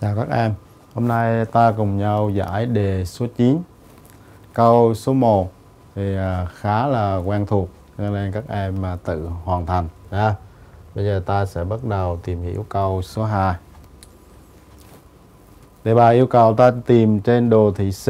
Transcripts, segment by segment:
Chào các em, hôm nay ta cùng nhau giải đề số 9. Câu số 1 thì khá là quen thuộc nên các em mà tự hoàn thành. Bây giờ ta sẽ bắt đầu tìm hiểu câu số 2. Đề bài yêu cầu ta tìm trên đồ thị C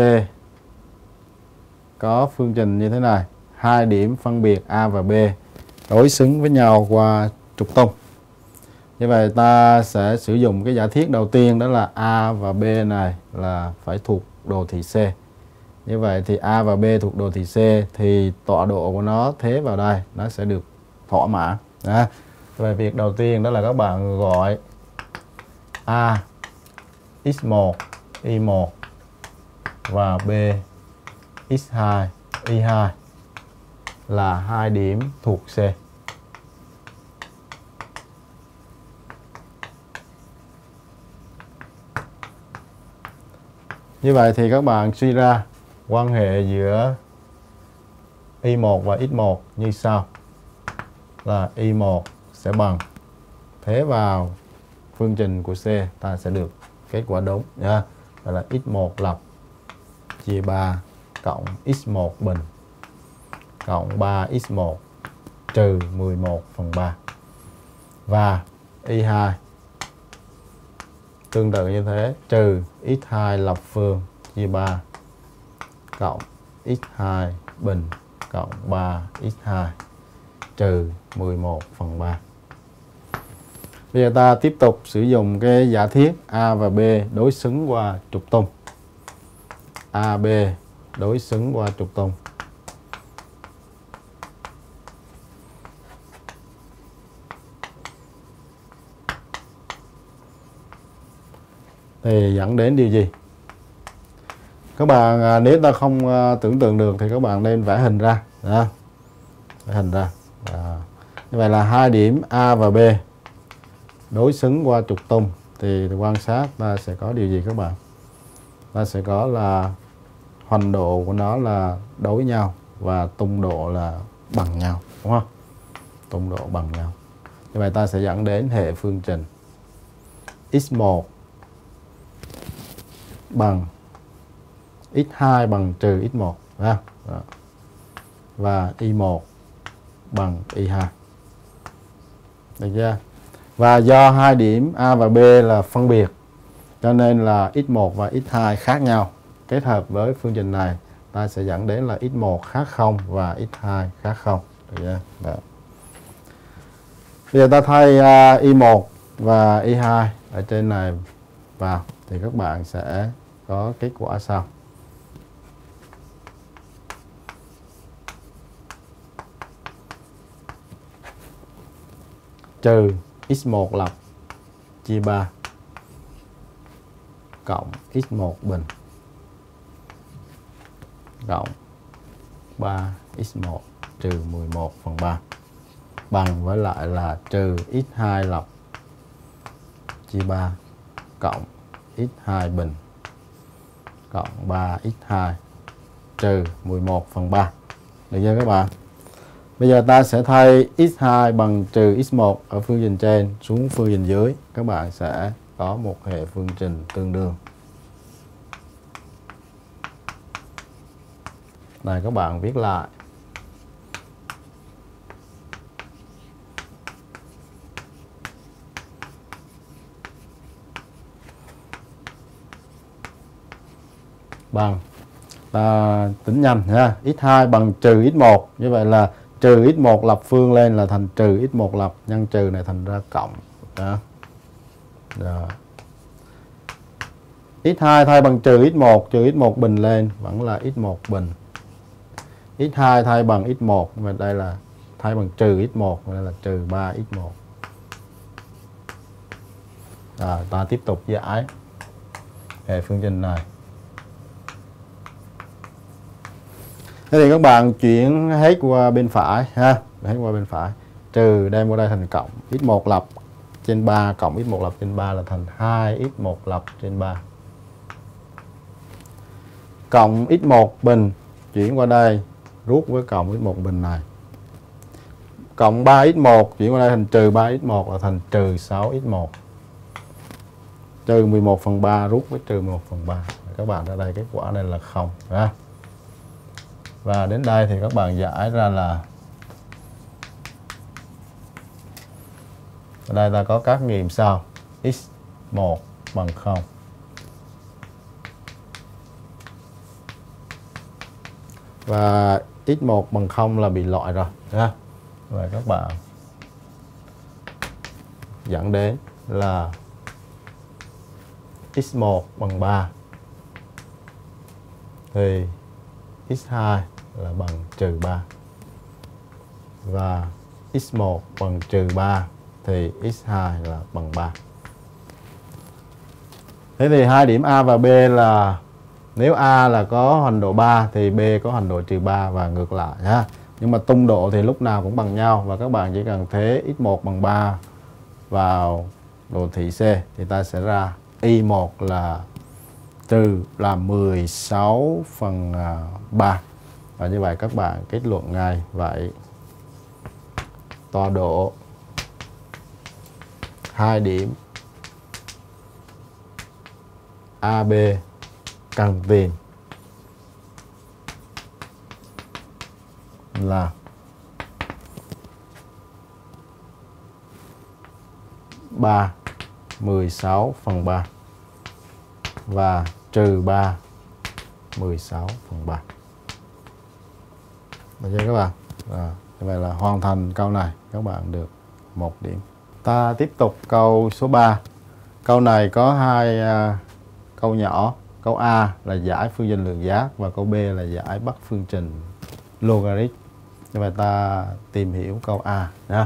có phương trình như thế này. Hai điểm phân biệt A và B đối xứng với nhau qua trục tung. Như vậy ta sẽ sử dụng cái giả thiết đầu tiên, đó là A và B này là phải thuộc đồ thị C. Như vậy thì A và B thuộc đồ thị C thì tọa độ của nó thế vào đây nó sẽ được thỏa mãn. Về việc đầu tiên đó là các bạn gọi A x1 y1 và B x2 y2 là hai điểm thuộc C. Như vậy thì các bạn suy ra quan hệ giữa y1 và x1 như sau. Là y1 sẽ bằng thế vào phương trình của C, ta sẽ được kết quả đúng nha. Đó là x1 lập chia 3 cộng x1 bình cộng 3x1 trừ 11/3. Và y2 tương tự như thế, trừ x2 lập phương chia 3 cộng x2 bình cộng 3x2 trừ 11/3. Bây giờ ta tiếp tục sử dụng cái giả thiết A và B đối xứng qua trục tung. AB đối xứng qua trục tung. Thì dẫn đến điều gì? Các bạn nếu ta không tưởng tượng được thì các bạn nên vẽ hình ra. Vẽ hình ra. Như vậy là hai điểm A và B đối xứng qua trục tung thì quan sát ta sẽ có điều gì các bạn? Ta sẽ có là hoành độ của nó là đối nhau và tung độ là bằng nhau, đúng không? Tung độ bằng nhau. Như vậy ta sẽ dẫn đến hệ phương trình x1 bằng x2 bằng trừ x1 và y1 bằng y2. Được chưa? Và do hai điểm A và B là phân biệt cho nên là x1 và x2 khác nhau. Kết hợp với phương trình này ta sẽ dẫn đến là x1 khác 0 và x2 khác 0. Được chưa? Đó. Bây giờ ta thay y1 và y2 ở trên này vào thì các bạn sẽ có kết quả sau. Trừ x1 lập chia 3 cộng x1 bình cộng 3x1 trừ 11/3 bằng với lại là trừ x2 lập chia 3 cộng x2 bình cộng 3x2 trừ 11/3. Được chưa các bạn? Bây giờ ta sẽ thay x2 bằng trừ x1 ở phương trình trên xuống phương trình dưới. Các bạn sẽ có một hệ phương trình tương đương. Này các bạn viết lại. Bằng ta tính nhanh nha. X2 bằng trừ x1. Như vậy là trừ x1 lập phương lên là thành trừ x1 lập, nhân trừ này thành ra cộng. Đó. Rồi. X2 thay bằng trừ x1, trừ x1 bình lên vẫn là x1 bình. X2 thay bằng x1, và đây là thay bằng trừ x1, và đây là trừ 3x1. Rồi, ta tiếp tục giải hệ phương trình này. Thế thì các bạn chuyển hết qua bên phải ha, hết qua bên phải. Trừ đem qua đây thành cộng, x1 lập trên 3 cộng x1 lập trên 3 là thành 2x1 lập trên 3. Cộng x1 bình chuyển qua đây rút với cộng x1 bình này. Cộng 3x1 chuyển qua đây thành trừ 3x1 là thành trừ 6x1. trừ 11/3 rút với trừ 1/3. Các bạn ra đây kết quả này là 0 ha. Và đến đây thì các bạn giải ra là ở đây ta có các nghiệm sau: x1 bằng 0, và x1 bằng 0 là bị loại rồi ha. Và các bạn dẫn đến là x1 bằng 3 thì x2 là bằng trừ 3, và x1 bằng trừ 3 thì x2 là bằng 3. Thế thì hai điểm A và B là nếu A là có hoành độ 3 thì B có hoành độ trừ 3 và ngược lại ha. Nhưng mà tung độ thì lúc nào cũng bằng nhau, và các bạn chỉ cần thế x1 bằng 3 vào đồ thị C thì ta sẽ ra y1 là trừ là 16/3. Và như vậy các bạn kết luận ngay vậy tọa độ hai điểm AB cần tìm là 3 16/3 và trừ 3 16/3. Được chưa các bạn? Như vậy là hoàn thành câu này, các bạn được 1 điểm. Ta tiếp tục câu số 3. Câu này có hai câu nhỏ. Câu A là giải phương trình lượng giác và câu B là giải bắt phương trình logarit. Như vậy ta tìm hiểu câu A nha.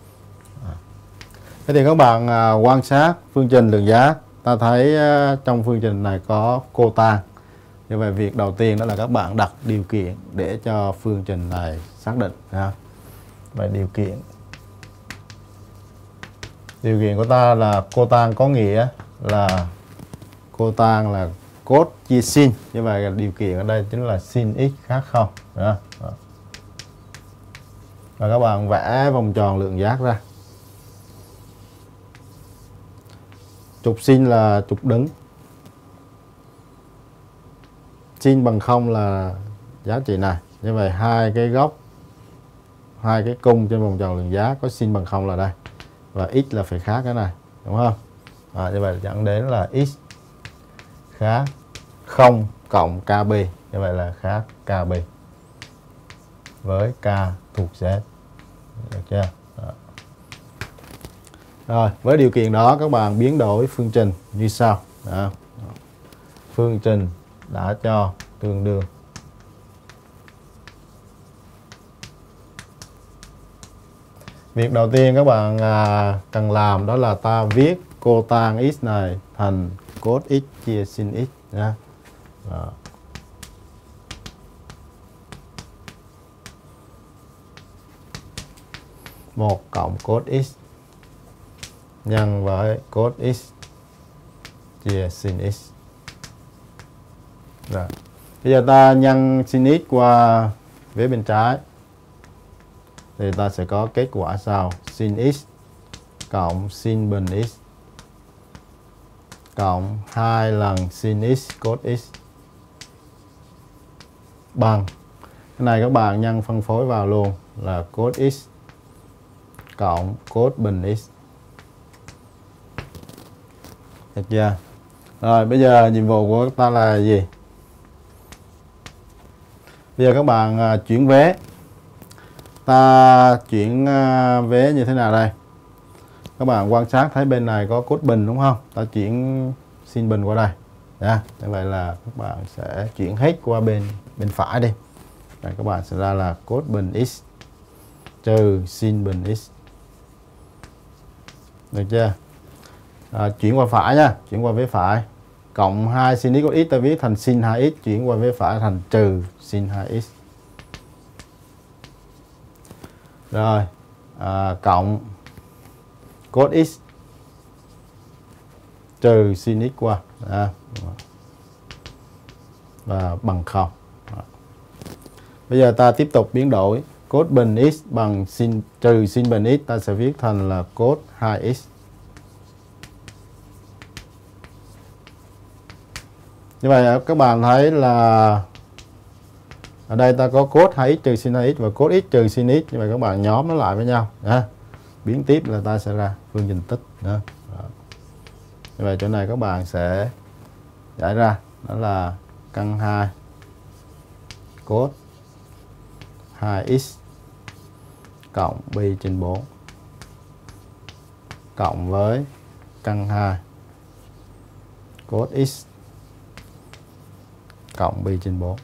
Thế thì các bạn quan sát phương trình lượng giác, ta thấy trong phương trình này có cotan. Như vậy việc đầu tiên đó là các bạn đặt điều kiện để cho phương trình này xác định ha. Vậy điều kiện của ta là cotan có nghĩa là cotan là cos chia sin. Như vậy điều kiện ở đây chính là sin x khác 0 đó. Và các bạn vẽ vòng tròn lượng giác ra. Trục sin là trục đứng. Sin bằng 0 là giá trị này. Như vậy hai cái góc, hai cái cung trên vòng tròn lượng giác có sin bằng 0 là đây. Và x là phải khác cái này, đúng không? Như vậy dẫn đến là x khác 0 cộng KB. Như vậy là khác KB với K thuộc Z. Được chưa? Đó. Rồi, với điều kiện đó các bạn biến đổi phương trình như sau. Đó. Phương trình đã cho tương đương việc đầu tiên các bạn cần làm đó là ta viết cotan x này thành cos x chia sin x nha. Đó. 1 cộng cos x nhân với cos x chia sin x. Rồi. Bây giờ ta nhân sin x qua vế bên trái thì ta sẽ có kết quả sau: sin x cộng sin bình x cộng 2 lần sin x cos x bằng, cái này các bạn nhân phân phối vào luôn là cos x cộng cos bình x. Được chưa? Rồi bây giờ nhiệm vụ của ta là gì? Bây giờ các bạn chuyển vế. Ta chuyển vế như thế nào đây? Các bạn quan sát thấy bên này có cos bình đúng không? Ta chuyển sin bình qua đây. Như vậy là các bạn sẽ chuyển hết qua bên phải đi. Rồi các bạn sẽ ra là cos bình x trừ sin bình x. Được chưa? Chuyển qua phải nha, chuyển qua vế phải. Cộng 2 sin x cos x ta viết thành sin 2x, chuyển qua vế phải thành trừ sin 2x. Rồi, cộng cos x trừ sin x qua và bằng 0. Bây giờ ta tiếp tục biến đổi cos bình x bằng trừ sin bình x, ta sẽ viết thành là cos 2x Như vậy các bạn thấy là ở đây ta có cos 2x trừ sin 2x và cos x trừ sin x. Như vậy các bạn nhóm nó lại với nhau. Biến tiếp là ta sẽ ra phương trình tích. Như vậy chỗ này các bạn sẽ giải ra đó là căn 2 cos 2x cộng pi trên 4 cộng với căn 2 cos x cộng pi trên 4.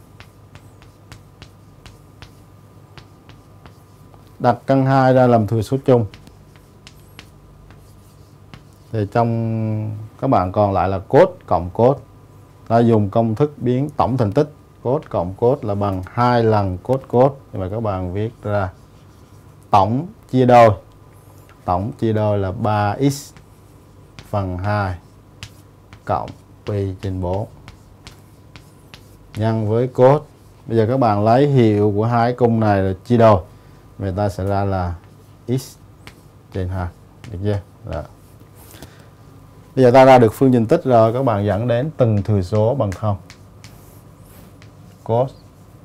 Đặt căn 2 ra làm thừa số chung. Thì trong các bạn còn lại là cos cộng cos. Ta dùng công thức biến tổng thành tích. Cos cộng cos là bằng 2 lần cos cos. Như vậy các bạn viết ra tổng chia đôi. Tổng chia đôi là 3x phần 2 cộng pi trên 4 nhân với cos. Bây giờ các bạn lấy hiệu của hai cung này là chia đôi. Người ta sẽ ra là x trên 2. Được chưa? Đó. Bây giờ ta ra được phương trình tích rồi, các bạn dẫn đến từng thừa số bằng 0. Cos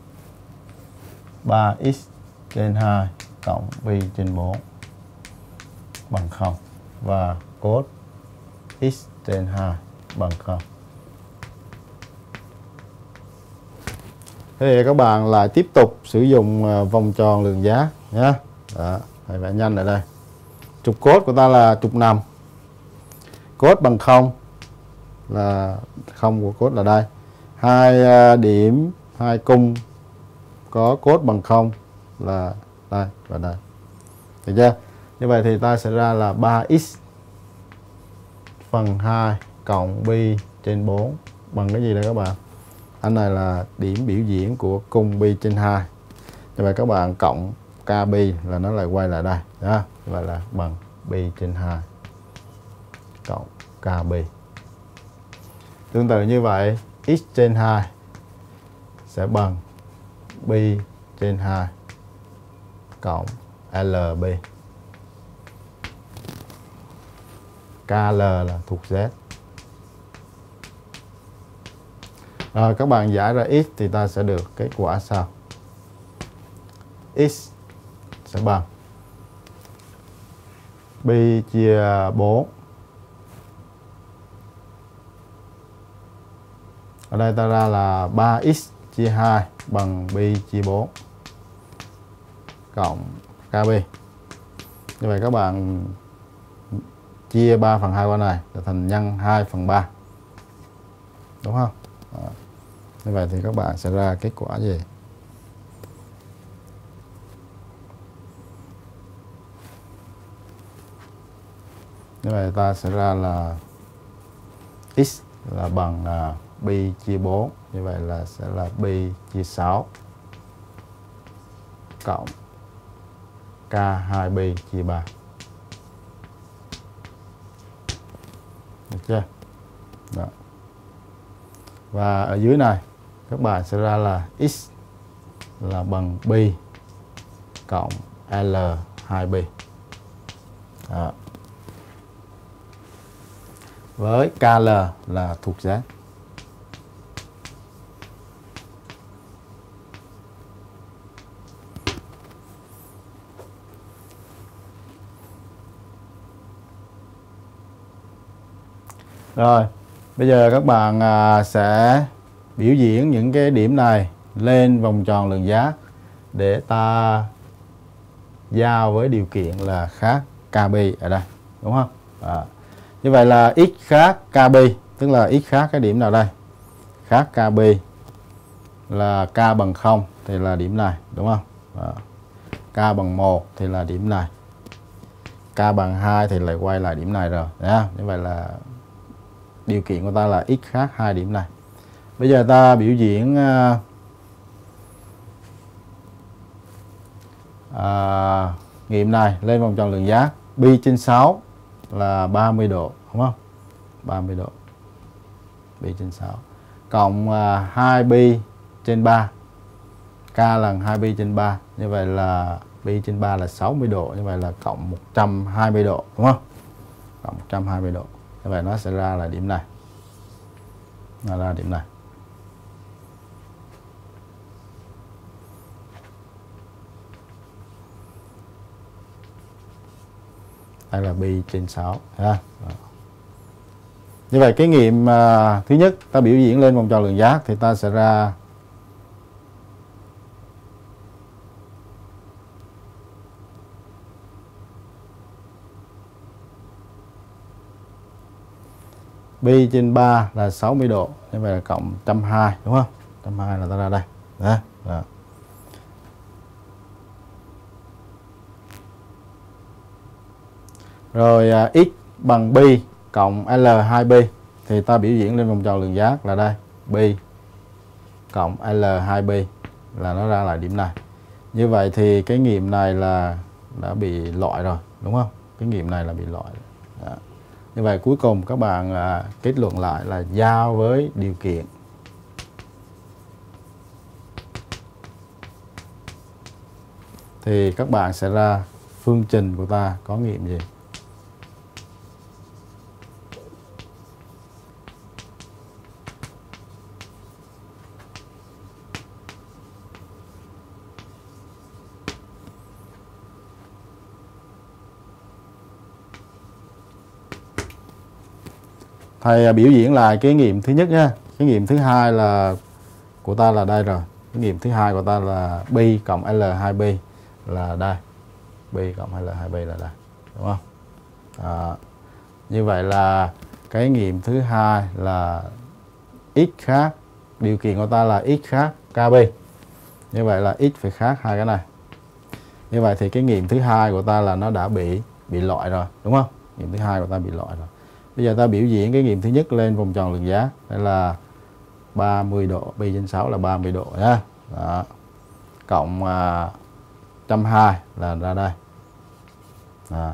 3x trên 2 cộng pi trên 4 bằng 0 và cos x trên 2 bằng 0. Thế thì các bạn lại tiếp tục sử dụng vòng tròn lượng giá nhé. Đó, thầy vẽ nhanh ở đây. Trục cos của ta là trục nằm. Cos bằng 0 là 0 của cos là đây. Hai điểm, hai cung có cos bằng 0 là đây và đây. Được chưa? Như vậy thì ta sẽ ra là 3x phần 2 cộng pi trên 4 bằng cái gì đây các bạn? Anh này là điểm biểu diễn của cung pi trên 2. Như vậy các bạn cộng k pi là nó lại quay lại đây. Đó. Như vậy là bằng pi trên 2 cộng k pi. Tương tự như vậy, x trên 2 sẽ bằng pi trên 2 cộng lb. KL là thuộc Z. Rồi các bạn giải ra x thì ta sẽ được kết quả sau. X sẽ bằng pi chia 4. Ở đây ta ra là 3x chia 2 bằng pi chia 4 cộng kb. Như vậy các bạn chia 3 phần 2 qua này là thành nhân 2 phần 3. Đúng không? Đó. Như vậy thì các bạn sẽ ra kết quả gì? Như vậy ta sẽ ra là x là bằng pi chia 4. Như vậy là sẽ là pi chia 6 cộng K2 pi chia 3. Được chưa? Đó. Và ở dưới này các bạn sẽ ra là x là bằng pi cộng L2 pi. Đó. Với KL là thuộc Z. Rồi, bây giờ các bạn sẽ biểu diễn những cái điểm này lên vòng tròn lượng giá để ta giao với điều kiện là khác KB ở đây, đúng không? Như vậy là x khác KB, tức là x khác cái điểm nào đây? Khác KB là k bằng 0 thì là điểm này, đúng không? K bằng 1 thì là điểm này. K bằng 2 thì lại quay lại điểm này rồi. Như vậy là điều kiện của ta là x khác hai điểm này. Bây giờ ta biểu diễn nghiệm này lên vòng tròn lượng giá. Pi trên 6 là 30 độ, đúng không? 30 độ. Pi trên 6. Cộng 2 pi trên 3. K lần 2 pi trên 3. Như vậy là pi trên 3 là 60 độ. Như vậy là cộng 120 độ, đúng không? Cộng 120 độ. Như vậy nó sẽ ra là điểm này. là ra điểm này. Đây là pi trên 6 ha. Như vậy cái nghiệm thứ nhất ta biểu diễn lên vòng tròn lượng giác thì ta sẽ ra pi trên 3 là 60 độ, như vậy là cộng 120 đúng không? 120 là ta ra đây. Đó. Rồi x bằng pi cộng L2pi thì ta biểu diễn lên vòng tròn lượng giác là đây, pi cộng L2pi là nó ra lại điểm này. Như vậy thì cái nghiệm này là đã bị loại rồi, đúng không? Cái nghiệm này là bị loại. Đó. Như vậy cuối cùng các bạn kết luận lại là giao với điều kiện thì các bạn sẽ ra phương trình của ta có nghiệm gì. Thầy biểu diễn lại cái nghiệm thứ nhất nha. Cái nghiệm thứ hai là của ta là đây rồi. Cái nghiệm thứ hai của ta là pi cộng L2pi là đây. Pi cộng L2pi là đây. Đúng không? Như vậy là cái nghiệm thứ hai là x khác. Điều kiện của ta là x khác kp. Như vậy là x phải khác hai cái này. Như vậy thì cái nghiệm thứ hai của ta là nó đã bị loại rồi. Đúng không? Nghiệm thứ hai của ta bị loại rồi. Bây giờ ta biểu diễn cái nghiệm thứ nhất lên vòng tròn lượng giác. Đây là 30 độ. Pi trên 6 là 30 độ nhá. Đó. Cộng 120 là ra đây. Đó.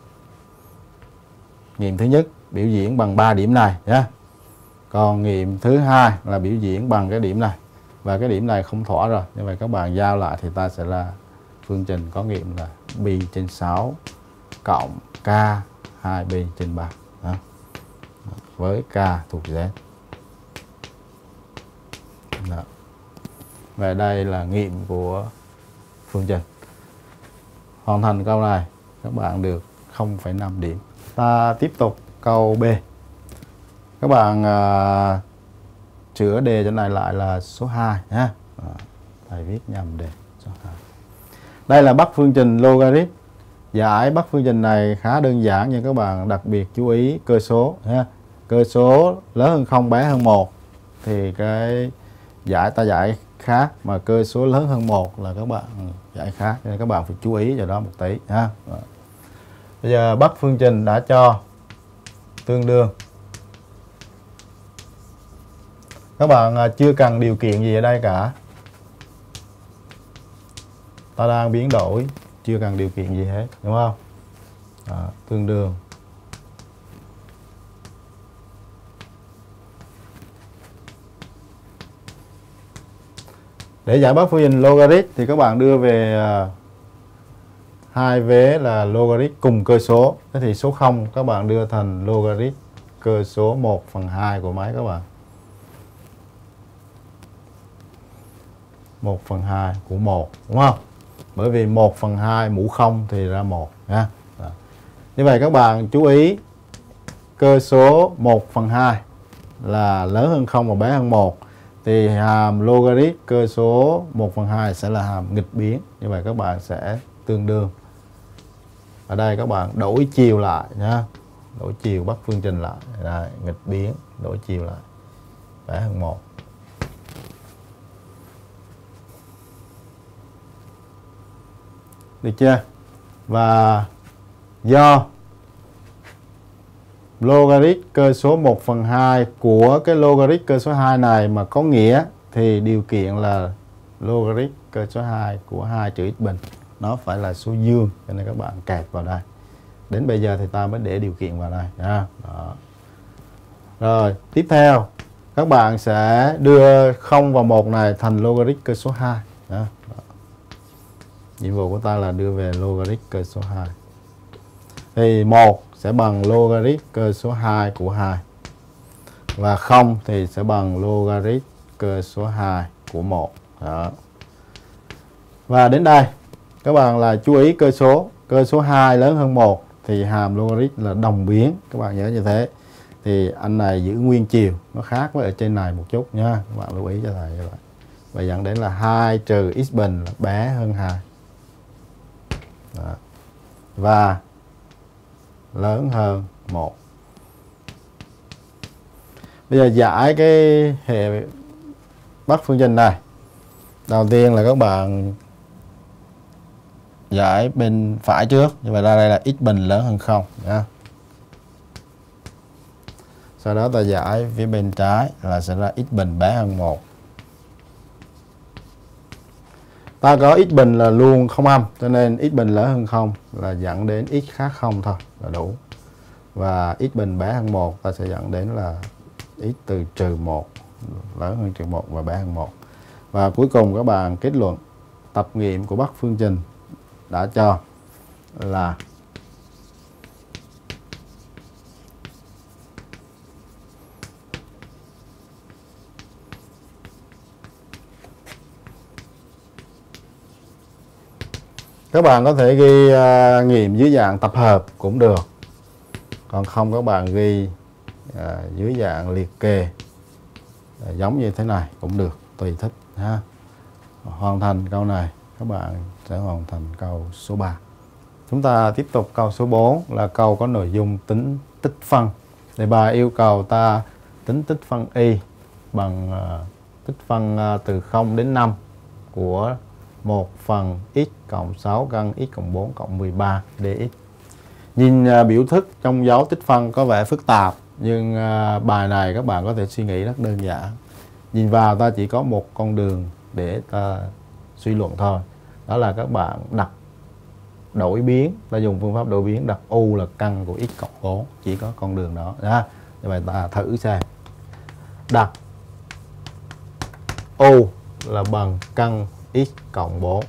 Nghiệm thứ nhất biểu diễn bằng 3 điểm này nhá. Còn nghiệm thứ hai là biểu diễn bằng cái điểm này. Và cái điểm này không thỏa rồi. Như vậy các bạn giao lại thì ta sẽ ra phương trình có nghiệm là pi trên 6 cộng k 2pi trên 3. Đó. Với k thuộc Z. Đó. Và đây là nghiệm của phương trình. Hoàn thành câu này các bạn được 0,5 điểm. Ta tiếp tục câu B. Các bạn chữa đề cho này lại là số 2 nhé. Thầy viết nhầm đề số 2. Đây là bắt phương trình logarit. Giải bắt phương trình này khá đơn giản, nhưng các bạn đặc biệt chú ý cơ số nha. Cơ số lớn hơn 0 bé hơn 1 thì cái ta giải khác, mà cơ số lớn hơn 1 là các bạn giải khác, nên các bạn phải chú ý vào đó một tí ha. Bây giờ bắt phương trình đã cho tương đương. Các bạn chưa cần điều kiện gì ở đây cả. Ta đang biến đổi, chưa cần điều kiện gì hết, đúng không? Đó, tương đương. Để giải bắt phương trình logarit thì các bạn đưa về hai vế là logarit cùng cơ số. Thế thì số 0 các bạn đưa thành logarit cơ số 1/2 của mấy các bạn. 1/2 của 1, đúng không? Bởi vì 1/2 mũ 0 thì ra 1 nha. Như vậy các bạn chú ý cơ số 1/2 là lớn hơn 0 và bé hơn 1 thì hàm logarit cơ số 1/2 sẽ là hàm nghịch biến. Như vậy các bạn sẽ tương đương. Ở đây các bạn đổi chiều lại nha. Đổi chiều bắt phương trình lại. Đây, nghịch biến, đổi chiều lại. Bé hơn 1. Được chưa? Và do logarit cơ số 1/2 của cái logarit cơ số 2 này mà có nghĩa thì điều kiện là logarit cơ số 2 của 2 trừ x bình nó phải là số dương, cho nên các bạn kẹp vào đây. Đến bây giờ thì ta mới để điều kiện vào đây nha. Đó. Rồi, tiếp theo các bạn sẽ đưa 0 và 1 này thành logarit cơ số 2. Đó. Nhiệm vụ của ta là đưa về logarit cơ số 2. Thì 1 sẽ bằng logarit cơ số 2 của 2. Và 0 thì sẽ bằng logarit cơ số 2 của 1. Đó. Và đến đây các bạn là chú ý cơ số 2 lớn hơn 1 thì hàm logarit là đồng biến, các bạn nhớ như thế. Thì anh này giữ nguyên chiều, nó khác với ở trên này một chút nha, các bạn lưu ý cho thầy như vậy. Và dẫn đến là 2 trừ x bình là bé hơn 2. Đó. Và lớn hơn 1. Bây giờ giải cái hệ bắc phương trình này. Đầu tiên là các bạn giải bên phải trước, như vậy ra đây là x bình lớn hơn 0 nha. Sau đó ta giải phía bên trái là sẽ ra x bình bé hơn 1. Ta có x bình là luôn không âm, cho nên x bình lớn hơn 0 là dẫn đến x khác 0 thôi là đủ. Và x bình bé hơn 1 ta sẽ dẫn đến là x từ trừ 1 lớn hơn trừ 1 và bé hơn 1. Và cuối cùng các bạn kết luận tập nghiệm của bắc phương trình đã cho là các bạn có thể ghi nghiệm dưới dạng tập hợp cũng được, còn không các bạn ghi dưới dạng liệt kê giống như thế này cũng được, tùy thích ha. Hoàn thành câu này các bạn sẽ hoàn thành câu số 3. Chúng ta tiếp tục câu số 4 là câu có nội dung tính tích phân. Đề bài yêu cầu ta tính tích phân y bằng tích phân từ 0 đến 5 của 1 phần x cộng 6 căn x cộng 4 cộng 13 dx. Nhìn biểu thức trong dấu tích phân có vẻ phức tạp, nhưng bài này các bạn có thể suy nghĩ rất đơn giản. Nhìn vào ta chỉ có một con đường để ta suy luận thôi. Đó là các bạn đổi biến, ta dùng phương pháp đổi biến đặt u là căn của x cộng 4, chỉ có con đường đó. Như vậy ta thử xem. Đặt u là bằng căn x cộng 4.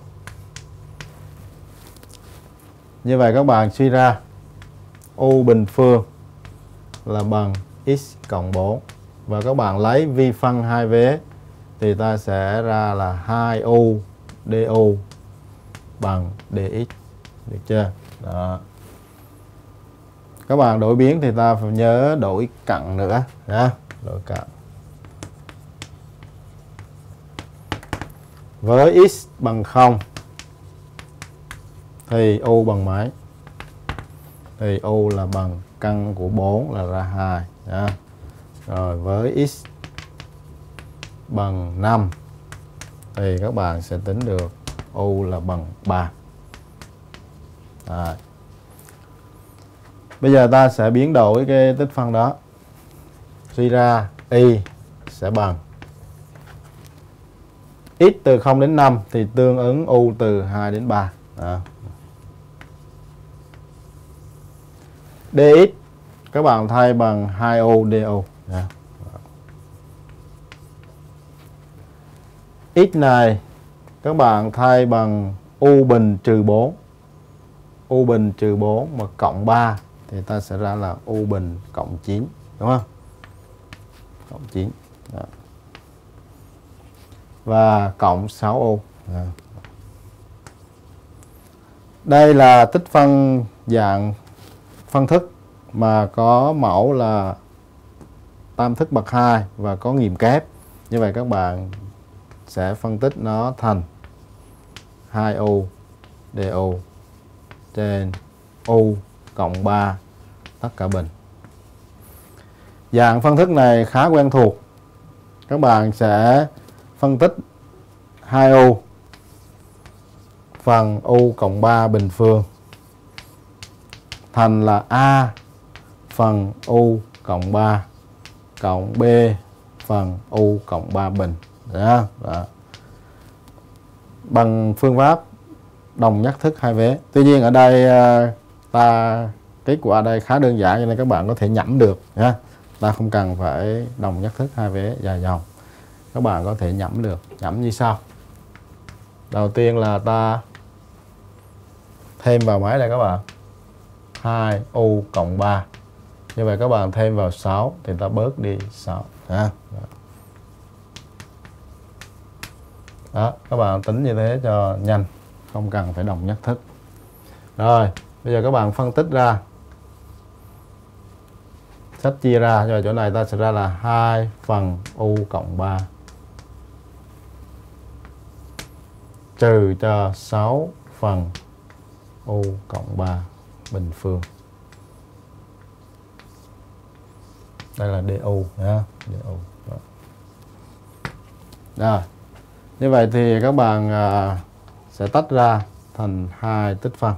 Như vậy các bạn suy ra u bình phương là bằng x cộng 4. Và các bạn lấy vi phân hai vế thì ta sẽ ra là 2u du bằng dx. Được chưa? Đó. Các bạn đổi biến thì ta phải nhớ đổi cặn nữa. Đổi cặn. Với x bằng 0 thì u bằng mấy? Thì u là bằng căn của 4 là ra 2. Đó. Rồi với x bằng 5 thì các bạn sẽ tính được u là bằng 3. Rồi. Bây giờ ta sẽ biến đổi cái tích phân đó. Suy ra y sẽ bằng x từ 0 đến 5 thì tương ứng u từ 2 đến 3. Đó. dx các bạn thay bằng 2u du. Đó. X này các bạn thay bằng u bình trừ 4. U bình trừ 4 mà cộng 3 thì ta sẽ ra là u bình cộng 9, đúng không? Cộng 9. Đó. Và cộng 6u. Đó. Đây là tích phân dạng phân thức mà có mẫu là tam thức bậc 2 và có nghiệm kép. Như vậy các bạn sẽ phân tích nó thành 2u du trên u cộng 3 tất cả bình. Dạng phân thức này khá quen thuộc. Các bạn sẽ phân tích 2u phần u cộng 3 bình phương thành là a phần u cộng 3 cộng b phần u cộng 3 bình. Đó. Đó. Bằng phương pháp đồng nhất thức hai vế. Tuy nhiên ở đây kết quả ở đây khá đơn giản cho nên các bạn có thể nhẩm được nha. Ta không cần phải đồng nhất thức hai vế dài dòng. Các bạn có thể nhẩm được. Nhẩm như sau. Đầu tiên là ta thêm vào máy đây các bạn. 2u cộng 3 Như vậy các bạn thêm vào 6 thì ta bớt đi 6. Đó, các bạn tính như thế cho nhanh, không cần phải đồng nhất thức. Rồi, bây giờ các bạn phân tích ra. Sách chia ra, rồi chỗ này ta sẽ ra là 2 phần u cộng 3 trừ cho 6 phần u cộng 3 bình phương. Đây là du nhá, du. Rồi. Như vậy thì các bạn sẽ tách ra thành hai tích phân.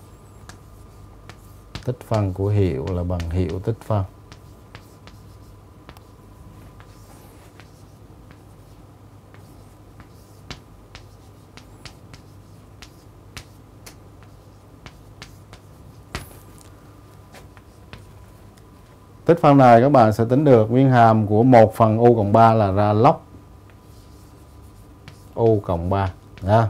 Tích phân của hiệu là bằng hiệu tích phân. Tích phân này các bạn sẽ tính được nguyên hàm của 1 phần u cộng 3 là ra log u cộng 3 nha.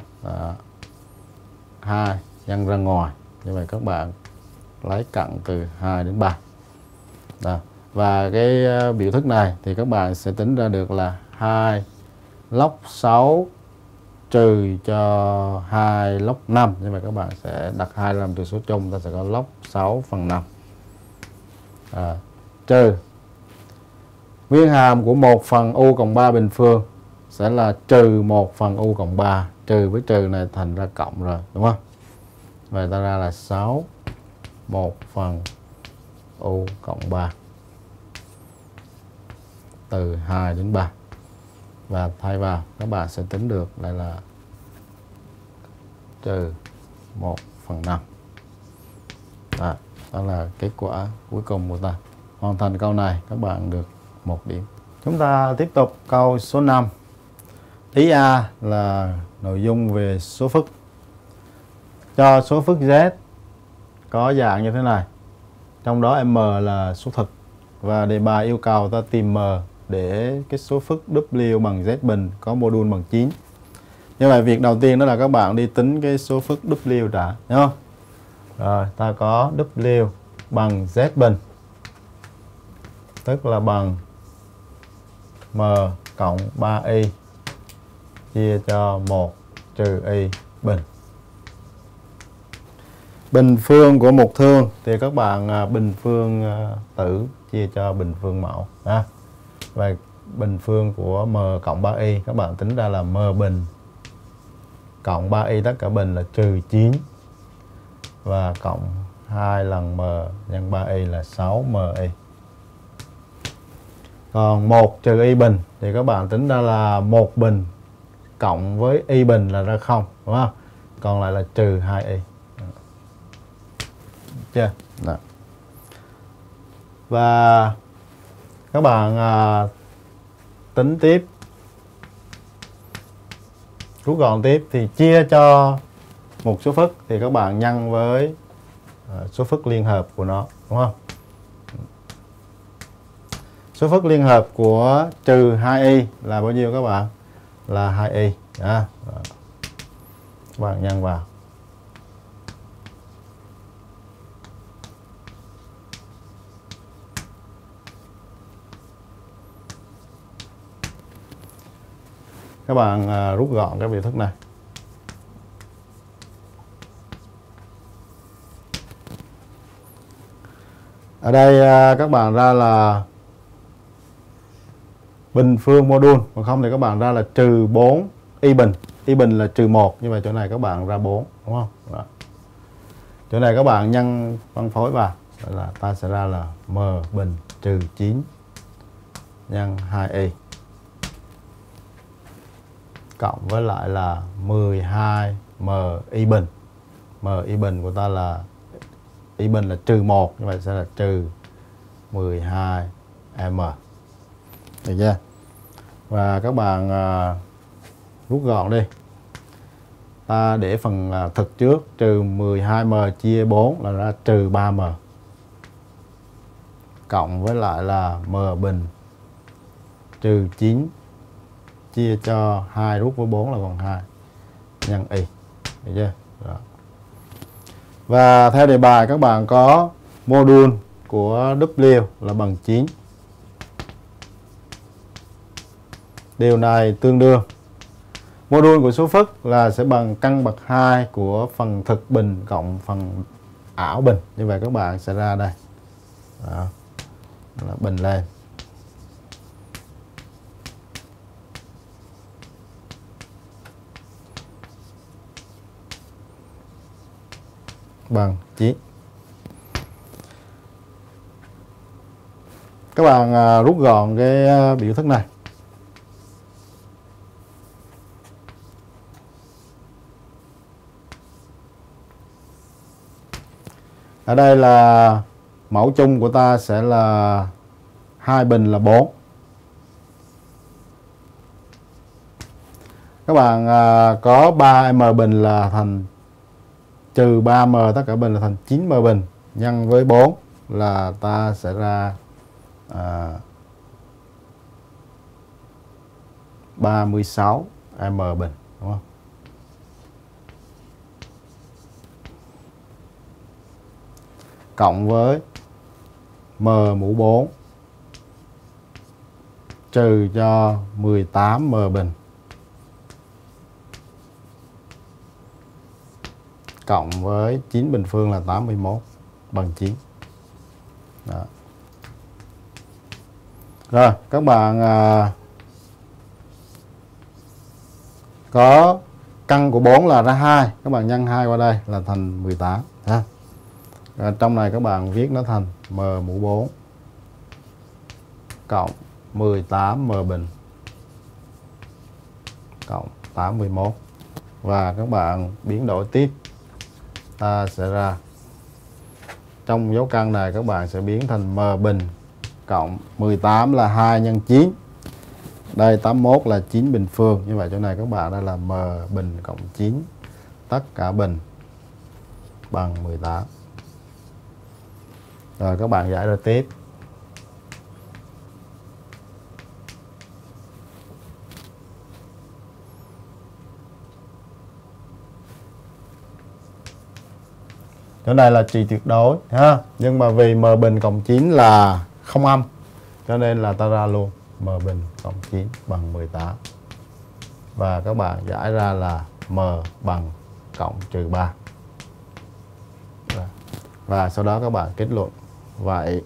2 nhân ra ngoài. Như vậy các bạn lấy cặn từ 2 đến 3. Đó. Và cái biểu thức này thì các bạn sẽ tính ra được là 2 log 6 trừ cho 2 log 5. Như vậy các bạn sẽ đặt 2 làm từ số chung, ta sẽ có log 6 phần 5. Trừ nguyên hàm của 1 phần u cộng 3 bình phương sẽ là trừ 1 phần u cộng 3. Trừ với trừ này thành ra cộng rồi, đúng không? Vậy ta ra là 6 1 phần u cộng 3 từ 2 đến 3. Và thay vào các bạn sẽ tính được lại là trừ 1 phần 5. Đó là kết quả cuối cùng của ta. Hoàn thành câu này các bạn được 1 điểm. Chúng ta tiếp tục câu số 5. Ý A là nội dung về số phức. Cho số phức Z có dạng như thế này. Trong đó M là số thực. Và đề bài yêu cầu ta tìm M để cái số phức W bằng Z bình có mô đun bằng 9. Như vậy việc đầu tiên đó là các bạn đi tính cái số phức W đã, đúng không? Rồi, ta có W bằng Z bình, tức là bằng M cộng 3Y chia cho 1 trừ Y bình. Bình phương của một thương thì các bạn bình phương tử chia cho bình phương mẫu. Và bình phương của M cộng 3Y các bạn tính ra là M bình cộng 3Y tất cả bình là trừ 9. Và cộng 2 lần M nhân 3Y là 6MY. Còn 1 trừ Y bình thì các bạn tính ra là 1 bình cộng với Y bình là ra 0, đúng không? Còn lại là trừ 2Y. Chưa? Đó. Và các bạn tính tiếp, rút gọn tiếp thì chia cho một số phức thì các bạn nhân với số phức liên hợp của nó, đúng không? Số phức liên hợp của trừ 2y là bao nhiêu các bạn? Là 2y. Các bạn nhân vào. Các bạn rút gọn cái biểu thức này. Ở đây các bạn ra là bình phương mô đun, còn không thì các bạn ra là trừ 4 y bình. Y bình là trừ 1, như vậy chỗ này các bạn ra 4, đúng không? Đó. Chỗ này các bạn nhân phân phối vào, vậy là ta sẽ ra là M bình trừ 9 nhân 2y cộng với lại là 12 M y bình. M y bình của ta là y bình là trừ 1, như vậy sẽ là trừ 12 M. Được chưa? Và các bạn rút gọn đi. Ta để phần thực trước, trừ 12M chia 4 là ra trừ 3M. Cộng với lại là M bình trừ 9 chia cho 2 rút với 4 là còn 2 nhân y. Được chưa? Đó. Và theo đề bài các bạn có mô đun của W là bằng 9. Điều này tương đương mô đun của số phức là sẽ bằng căn bậc 2 của phần thực bình cộng phần ảo bình. Như vậy các bạn sẽ ra đây. Đó. Là bình lên. Bằng 9. Các bạn rút gọn cái biểu thức này. Ở đây là mẫu chung của ta sẽ là 2 bình là 4. Các bạn có 3m bình là thành trừ 3m tất cả bình là thành 9m bình, nhân với 4 là ta sẽ ra 36m bình, đúng không? Cộng với m mũ 4 trừ cho 18m bình cộng với 9 bình phương là 81 bằng 9. Đó. Rồi các bạn có căn của 4 là ra 2, các bạn nhân 2 qua đây là thành 18 ha. Trong này các bạn viết nó thành m mũ 4 cộng 18m bình cộng 81, và các bạn biến đổi tiếp, ta sẽ ra trong dấu căn này các bạn sẽ biến thành m bình cộng 18 là 2 nhân 9, đây 81 là 9 bình phương. Như vậy chỗ này các bạn đây là m bình cộng 9 tất cả bình bằng 18. Rồi các bạn giải ra tiếp. Chỗ này là trì tuyệt đối ha, nhưng mà vì m bình cộng 9 là không âm cho nên là ta ra luôn m bình cộng 9 bằng 18. Và các bạn giải ra là m bằng cộng trừ 3. Và sau đó các bạn kết luận vậy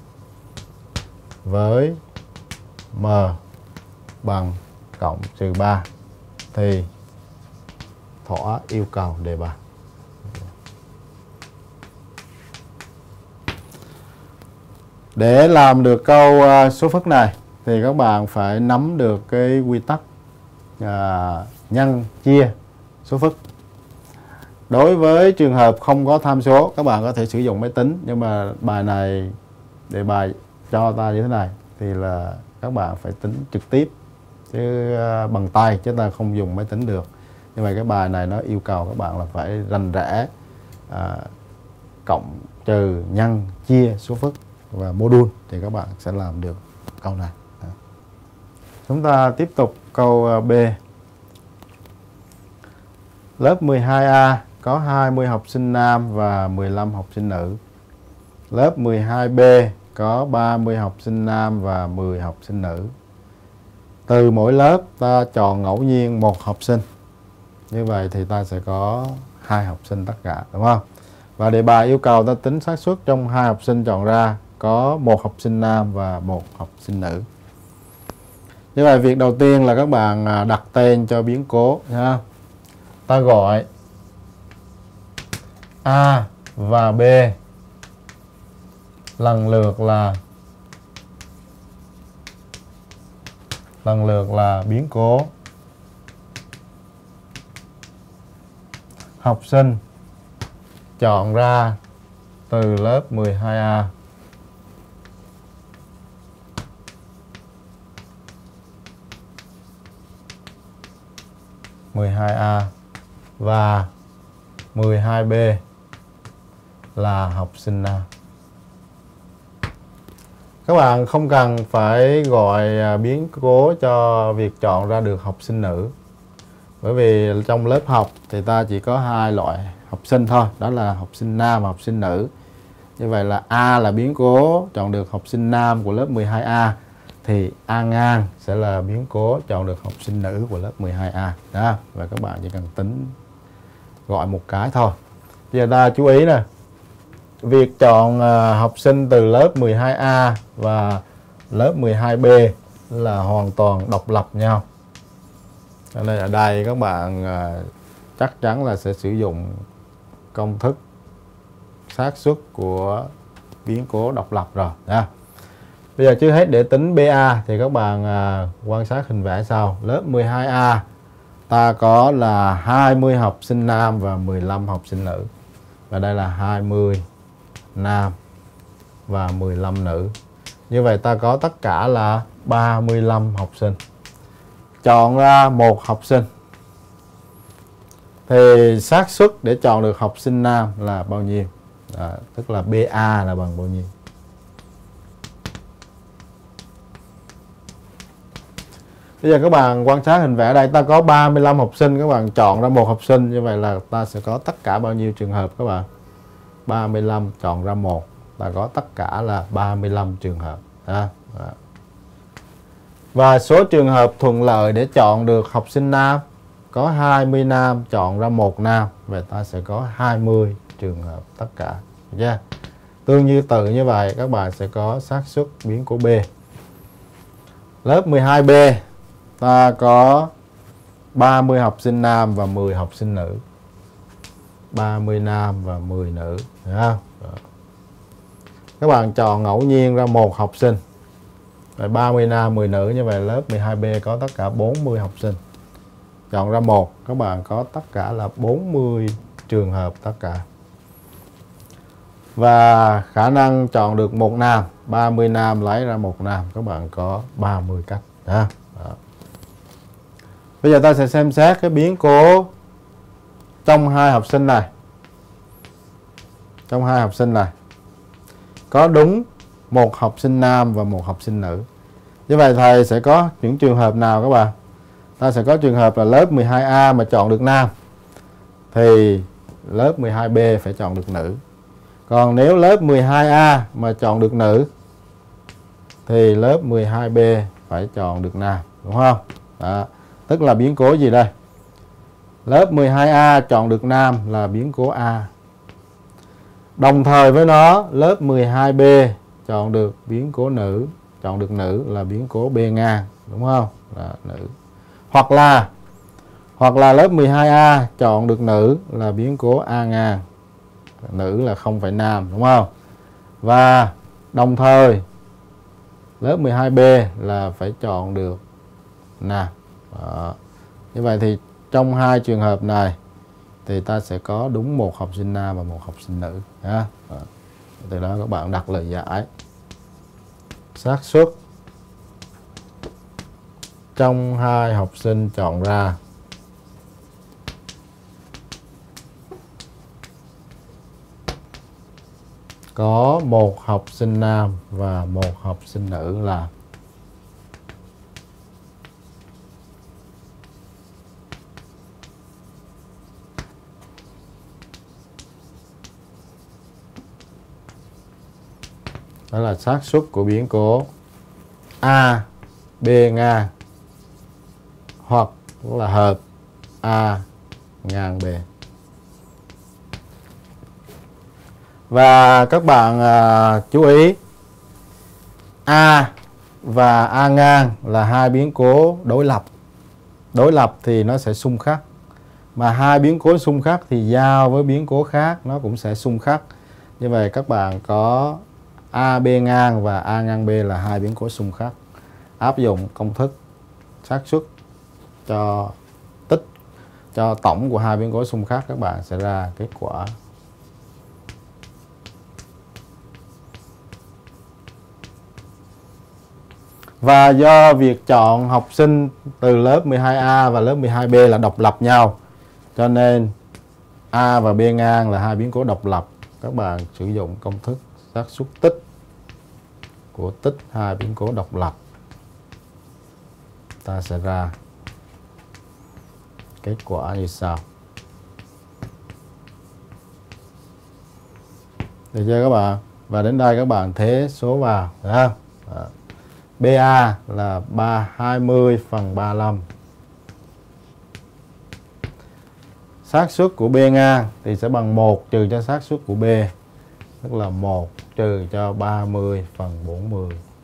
với m bằng cộng trừ 3 thì thỏa yêu cầu đề bài. Để làm được câu số phức này thì các bạn phải nắm được cái quy tắc nhân chia số phức. Đối với trường hợp không có tham số, các bạn có thể sử dụng máy tính, nhưng mà bài này đề bài cho ta như thế này thì là các bạn phải tính trực tiếp chứ bằng tay, chứ ta không dùng máy tính được. Như vậy cái bài này nó yêu cầu các bạn là phải rành rẽ cộng trừ nhân chia số phức và mô đun thì các bạn sẽ làm được câu này. Chúng ta tiếp tục câu B. Lớp 12A có 20 học sinh nam và 15 học sinh nữ. Lớp 12B có 30 học sinh nam và 10 học sinh nữ. Từ mỗi lớp ta chọn ngẫu nhiên một học sinh. Như vậy thì ta sẽ có 2 học sinh tất cả, đúng không? Và đề bài yêu cầu ta tính xác suất trong 2 học sinh chọn ra có 1 học sinh nam và 1 học sinh nữ. Như vậy việc đầu tiên là các bạn đặt tên cho biến cố nha. Ta gọi A và B lần lượt là biến cố học sinh chọn ra từ lớp 12A. Và 12B là học sinh nam. Các bạn không cần phải gọi biến cố cho việc chọn ra được học sinh nữ. Bởi vì trong lớp học thì ta chỉ có 2 loại học sinh thôi, đó là học sinh nam và học sinh nữ. Như vậy là A là biến cố chọn được học sinh nam của lớp 12A, thì A ngang sẽ là biến cố chọn được học sinh nữ của lớp 12A. Đó, và các bạn chỉ cần tính gọi một cái thôi. Bây giờ ta chú ý nè, việc chọn học sinh từ lớp 12A và lớp 12B là hoàn toàn độc lập nhau. Cho nên ở đây các bạn chắc chắn là sẽ sử dụng công thức xác suất của biến cố độc lập rồi. Bây giờ trước hết để tính BA thì các bạn quan sát hình vẽ sau. Lớp 12A ta có là 20 học sinh nam và 15 học sinh nữ. Và đây là 20 nam và 15 nữ. Như vậy ta có tất cả là 35 học sinh. Chọn ra một học sinh thì xác suất để chọn được học sinh nam là bao nhiêu? Tức là BA là bằng bao nhiêu? Bây giờ các bạn quan sát hình vẽ ở đây, ta có 35 học sinh, các bạn chọn ra một học sinh, như vậy là ta sẽ có tất cả bao nhiêu trường hợp các bạn? 35 chọn ra một, ta có tất cả là 35 trường hợp. Và số trường hợp thuận lợi để chọn được học sinh nam, có 20 nam chọn ra một nam, vậy ta sẽ có 20 trường hợp tất cả. Tương như tự như vậy các bạn sẽ có xác suất biến cố B. Lớp 12B ta có 30 học sinh nam và 10 học sinh nữ. 30 nam và 10 nữ. Các bạn chọn ngẫu nhiên ra một học sinh. 30 nam 10 nữ, như vậy lớp 12B có tất cả 40 học sinh. Chọn ra một, các bạn có tất cả là 40 trường hợp tất cả. Và khả năng chọn được một nam, 30 nam lấy ra một nam, các bạn có 30 cách. Bây giờ ta sẽ xem xét cái biến cố trong hai học sinh này. Trong hai học sinh này có đúng một học sinh nam và một học sinh nữ. Như vậy thầy sẽ có những trường hợp nào các bạn? Ta sẽ có trường hợp là lớp 12A mà chọn được nam thì lớp 12B phải chọn được nữ. Còn nếu lớp 12A mà chọn được nữ thì lớp 12B phải chọn được nam, đúng không? Tức là biến cố gì đây? Lớp 12A chọn được nam là biến cố A. Đồng thời với nó, lớp 12B chọn được biến cố nữ, chọn được nữ là biến cố B ngang, đúng không? Là nữ. Hoặc là lớp 12A chọn được nữ là biến cố A ngang. Nữ là không phải nam, đúng không? Và đồng thời lớp 12B là phải chọn được nam. Như vậy thì trong hai trường hợp này thì ta sẽ có đúng một học sinh nam và một học sinh nữ. Từ đó các bạn đặt lời giải. Xác suất trong hai học sinh chọn ra có một học sinh nam và một học sinh nữ là đó là xác suất của biến cố A B ngang hoặc là hợp A ngang B. Và các bạn chú ý, A và A ngang là hai biến cố đối lập. Đối lập thì nó sẽ xung khắc. Mà hai biến cố xung khắc thì giao với biến cố khác nó cũng sẽ xung khắc. Như vậy các bạn có A B ngang và A ngang B là hai biến cố xung khắc. Áp dụng công thức xác suất cho tích, cho tổng của hai biến cố xung khắc, các bạn sẽ ra kết quả. Và do việc chọn học sinh từ lớp 12A và lớp 12B là độc lập nhau, cho nên A và B ngang là hai biến cố độc lập. Các bạn sử dụng công thức xác suất tích của tích hai biến cố độc lập, ta sẽ ra kết quả như sau. Được chưa các bạn? Và đến đây các bạn thế số vào, được không? Đó. BA là 20 phần 35. Xác suất của B ngang thì sẽ bằng 1 trừ cho xác suất của B, tức là 1 trừ cho 30 phần 40.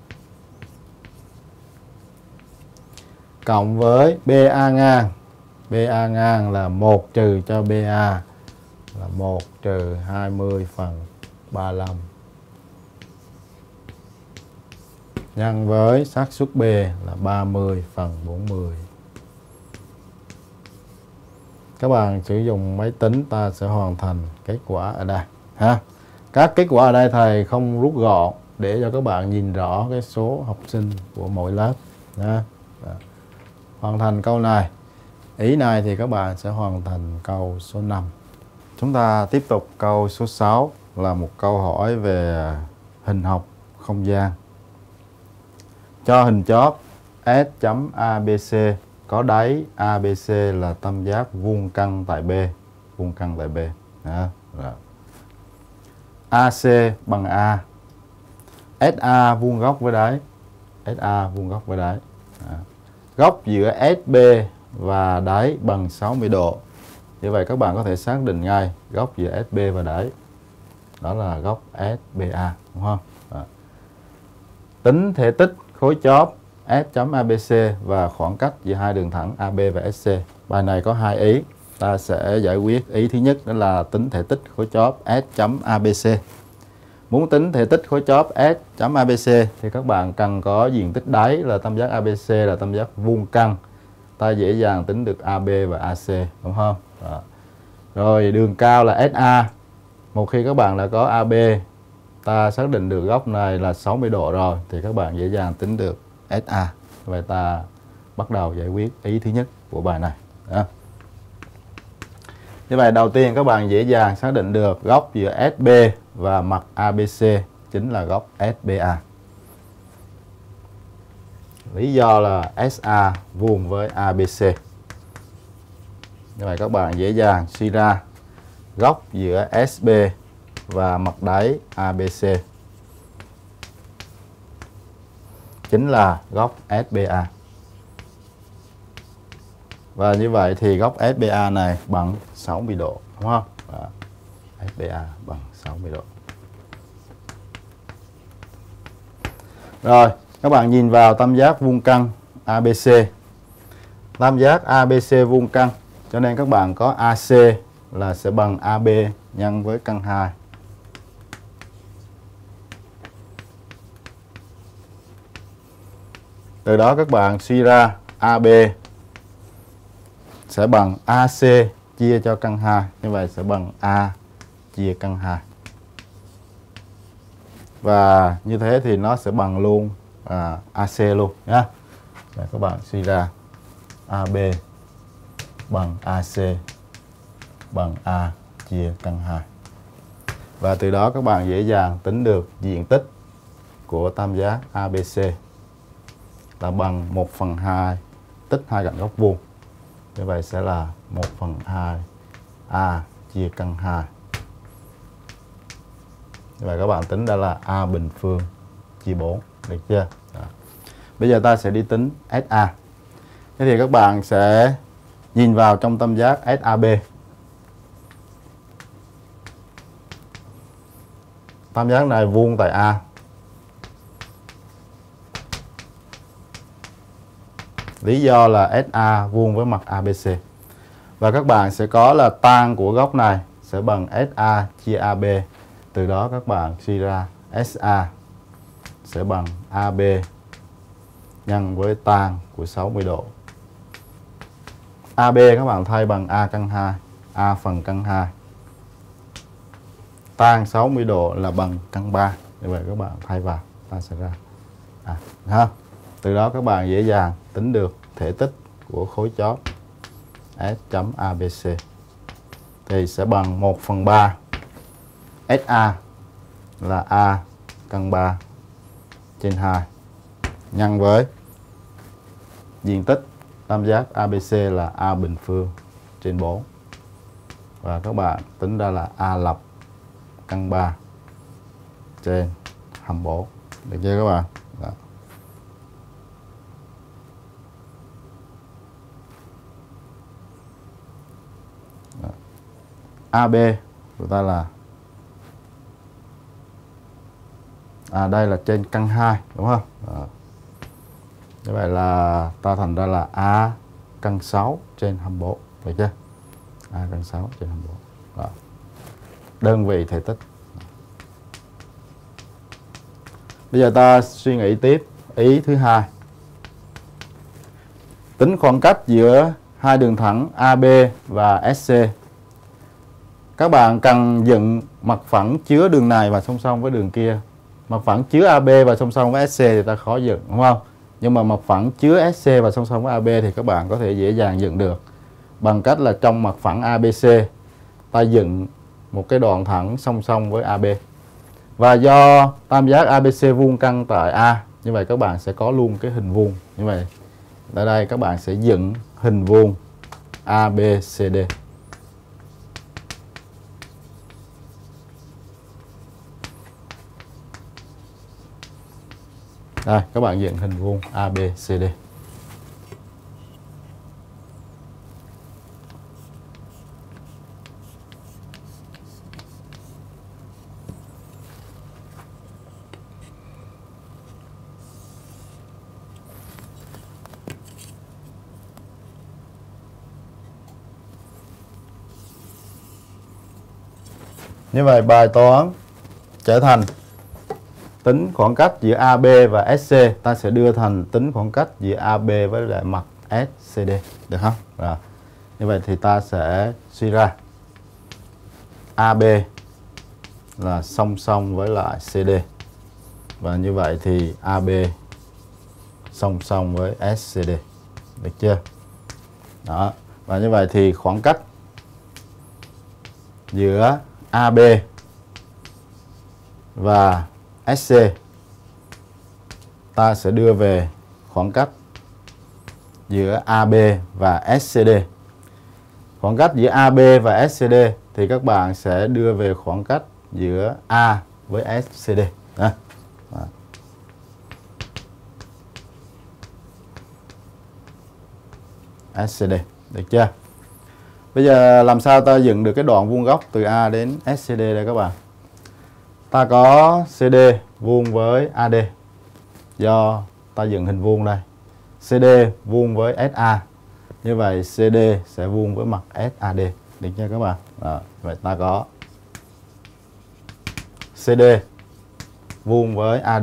Cộng với BA ngang. BA ngang là 1 trừ cho BA là 1 trừ 20 phần 35. Nhân với xác suất B là 30 phần 40. Các bạn sử dụng máy tính ta sẽ hoàn thành kết quả ở đây ha. Các kết quả ở đây thầy không rút gọn để cho các bạn nhìn rõ cái số học sinh của mỗi lớp ha. Hoàn thành câu này. Ý này thì các bạn sẽ hoàn thành câu số 5. Chúng ta tiếp tục câu số 6 là một câu hỏi về hình học không gian. Cho hình chóp S.ABC có đáy ABC là tam giác vuông căn tại B. Vuông căn tại B. Đó. Rồi. AC bằng A. SA vuông góc với đáy. SA vuông góc với đáy. Đó. Góc giữa SB và đáy bằng 60 độ. Như vậy các bạn có thể xác định ngay góc giữa SB và đáy. Đó là góc SBA, đúng không? Đó. Tính thể tích khối chóp S.ABC và khoảng cách giữa hai đường thẳng AB và SC. Bài này có 2 ý. Ta sẽ giải quyết ý thứ nhất, đó là tính thể tích khối chóp S.ABC. Muốn tính thể tích khối chóp S.ABC thì các bạn cần có diện tích đáy là tam giác ABC là tam giác vuông căn. Ta dễ dàng tính được AB và AC, đúng không? Đó. Rồi đường cao là SA. Một khi các bạn đã có AB, ta xác định được góc này là 60 độ rồi thì các bạn dễ dàng tính được SA. Vậy ta bắt đầu giải quyết ý thứ nhất của bài này. Đó. Như vậy đầu tiên các bạn dễ dàng xác định được góc giữa SB và mặt ABC chính là góc SBA. Lý do là SA vuông với ABC. Như vậy các bạn dễ dàng suy ra góc giữa SB và mặt đáy ABC chính là góc SBA. Và như vậy thì góc SBA này bằng 60 độ, đúng không? Đó. SBA bằng 60 độ. Rồi, các bạn nhìn vào tam giác vuông căn ABC. Tam giác ABC vuông căn, cho nên các bạn có AC là sẽ bằng AB nhân với căn 2. Từ đó các bạn suy ra AB sẽ bằng AC chia cho căn 2. Như vậy sẽ bằng A chia căn 2. Và như thế thì nó sẽ bằng luôn AC luôn nhé. Các bạn suy ra AB bằng AC bằng A chia căn 2. Và từ đó các bạn dễ dàng tính được diện tích của tam giác ABC là bằng 1/2 tích hai cạnh góc vuông. Như vậy sẽ là 1/2 A chia căn 2. Như vậy các bạn tính ra là A bình phương chia 4. Được chưa? Đó. Bây giờ ta sẽ đi tính SA. Thế thì các bạn sẽ nhìn vào trong tam giác SAB. Tam giác này vuông tại A. Lý do là SA vuông với mặt ABC. Và các bạn sẽ có là tan của góc này sẽ bằng SA chia AB. Từ đó các bạn suy ra SA sẽ bằng AB nhân với tan của 60 độ. AB các bạn thay bằng A căn 2, A phần căn 2. Tan 60 độ là bằng căn 3. Như vậy các bạn thay vào, ta sẽ ra ha. Từ đó các bạn dễ dàng tính được thể tích của khối chóp S.ABC thì sẽ bằng 1/3 SA là A căn 3 trên 2 nhân với diện tích tam giác ABC là A bình phương trên 4. Và các bạn tính ra là A lập căn 3 trên 24. Được chưa các bạn? Đó. Đó. AB của ta là đây là trên căn 2 đúng không? Đó. Như vậy là ta thành ra là A căn 6 trên 24. Được chưa? A căn 6 trên 24. Đó. Đơn vị thể tích. Bây giờ ta suy nghĩ tiếp ý thứ hai. Tính khoảng cách giữa hai đường thẳng AB và SC. Các bạn cần dựng mặt phẳng chứa đường này và song song với đường kia. Mặt phẳng chứa AB và song song với SC thì ta khó dựng, đúng không? Nhưng mà mặt phẳng chứa SC và song song với AB thì các bạn có thể dễ dàng dựng được. Bằng cách là trong mặt phẳng ABC, ta dựng một cái đoạn thẳng song song với AB. Và do tam giác ABC vuông căn tại A, như vậy các bạn sẽ có luôn cái hình vuông. Như vậy, ở đây các bạn sẽ dựng hình vuông ABCD. Đây, các bạn dựng hình vuông ABCD. Như vậy bài toán trở thành tính khoảng cách giữa AB và SC, ta sẽ đưa thành tính khoảng cách giữa AB với lại mặt SCD, được không? Rồi. Như vậy thì ta sẽ suy ra AB là song song với lại CD. Và như vậy thì AB song song với SCD. Được chưa? Đó. Và như vậy thì khoảng cách giữa AB và SC ta sẽ đưa về khoảng cách giữa AB và SCD. Khoảng cách giữa AB và SCD thì các bạn sẽ đưa về khoảng cách giữa A với SCD. Đó. SCD. Được chưa? Bây giờ làm sao ta dựng được cái đoạn vuông góc từ A đến SCD đây các bạn? Ta có CD vuông với AD. Do ta dựng hình vuông đây. CD vuông với SA. Như vậy CD sẽ vuông với mặt SAD. Được chưa các bạn? Đó. Vậy ta có CD vuông với AD.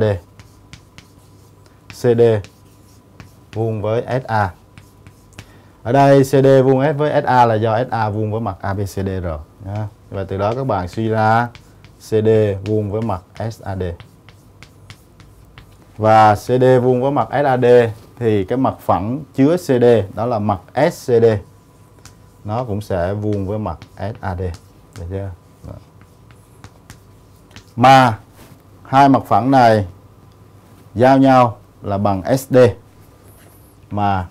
CD vuông với SA. Ở đây CD vuông với SA là do SA vuông với mặt ABCD rồi. Và từ đó các bạn suy ra CD vuông với mặt SAD. Và CD vuông với mặt SAD thì cái mặt phẳng chứa CD đó là mặt SCD. Nó cũng sẽ vuông với mặt SAD. Được chưa? Đó. Mà hai mặt phẳng này giao nhau là bằng SD. Mà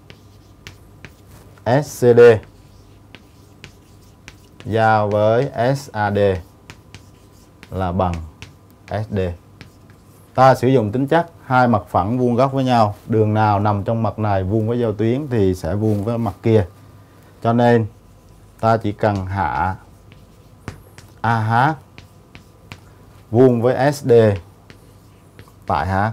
SCD giao với SAD là bằng SD. Ta sử dụng tính chất hai mặt phẳng vuông góc với nhau, đường nào nằm trong mặt này vuông với giao tuyến thì sẽ vuông với mặt kia. Cho nên ta chỉ cần hạ AH vuông với SD tại H.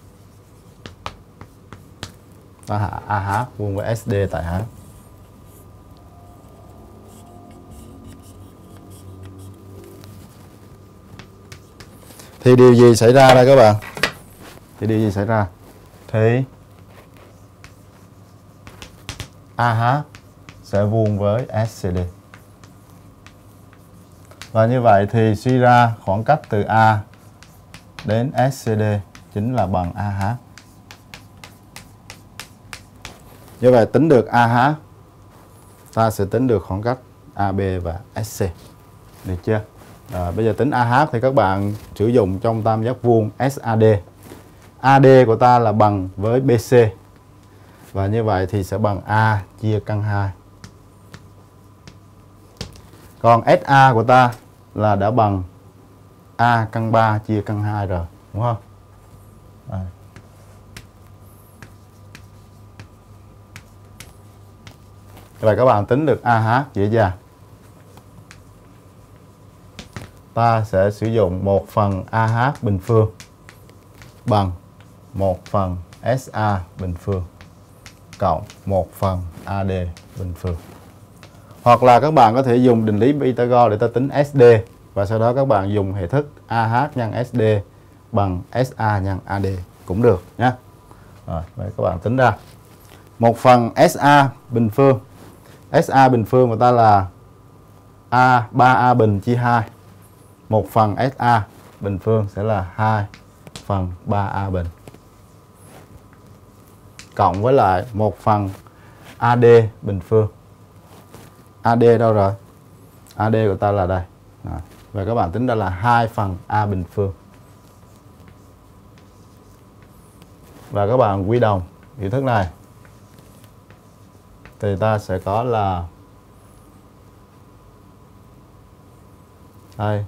Ta hạ AH vuông với SD tại H. Thì điều gì xảy ra đây các bạn? Thì điều gì xảy ra? Thì AH sẽ vuông với SCD. Và như vậy thì suy ra khoảng cách từ A đến SCD chính là bằng AH. Như vậy tính được AH, ta sẽ tính được khoảng cách AB và SC. Được chưa? Bây giờ tính AH thì các bạn sử dụng trong tam giác vuông SAD. AD của ta là bằng với BC. Và như vậy thì sẽ bằng A chia căn 2. Còn SA của ta là đã bằng A căn 3 chia căn 2 rồi, đúng không? Đây. Vậy các bạn tính được AH dễ dàng. Ta sẽ sử dụng 1 phần AH bình phương bằng 1 phần SA bình phương cộng 1 phần AD bình phương. Hoặc là các bạn có thể dùng định lý Pythagore để ta tính SD, và sau đó các bạn dùng hệ thức AH nhân SD bằng SA nhân AD cũng được nhé. Rồi, vậy các bạn tính ra 1 phần SA bình phương. SA bình phương của ta là 3A bình chia 2. 1 phần SA bình phương sẽ là 2 phần 3A bình. Cộng với lại 1 phần AD bình phương. AD đâu rồi? AD của ta là đây. Đó. Và các bạn tính ra là 2 phần A bình phương. Và các bạn quy đồng biểu thức này thì ta sẽ có là đây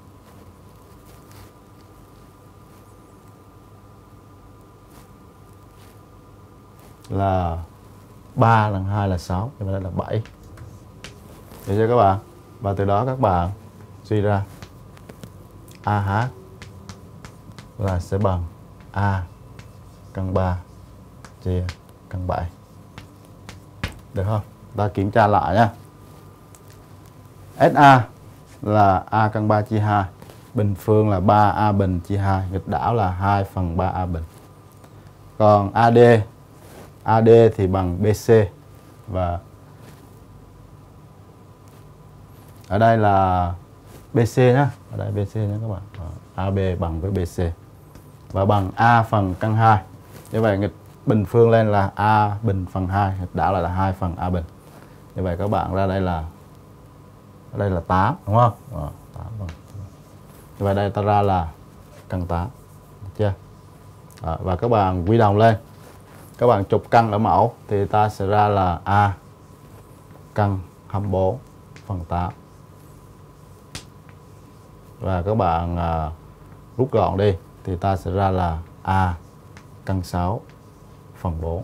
là 3 lần 2 là 6, thì đây là 7. Được chưa các bạn? Và từ đó các bạn suy ra AH là sẽ bằng A căn 3 chia căn 7. Được không? Ta kiểm tra lại nha. SA là A căn 3 chia 2. Bình phương là 3A bình chia 2. Nghịch đảo là 2 phần 3A bình. Còn AD thì bằng BC. Và ở đây là BC nhé. Ở đây BC nhé các bạn. AB bằng với BC. Và bằng A phần căn 2. Như vậy nghịch bình phương lên là A bình phần 2. Nghịch đảo là 2 phần A bình. Như vậy các bạn ra đây là 8, đúng không? 8 bằng. Như vậy đây ta ra là căn 8. Được chưa? Và các bạn quy đồng lên. Các bạn trục căn ở mẫu thì ta sẽ ra là A căn 24 phần 8. Và các bạn rút gọn đi thì ta sẽ ra là A căn 6 phần 4.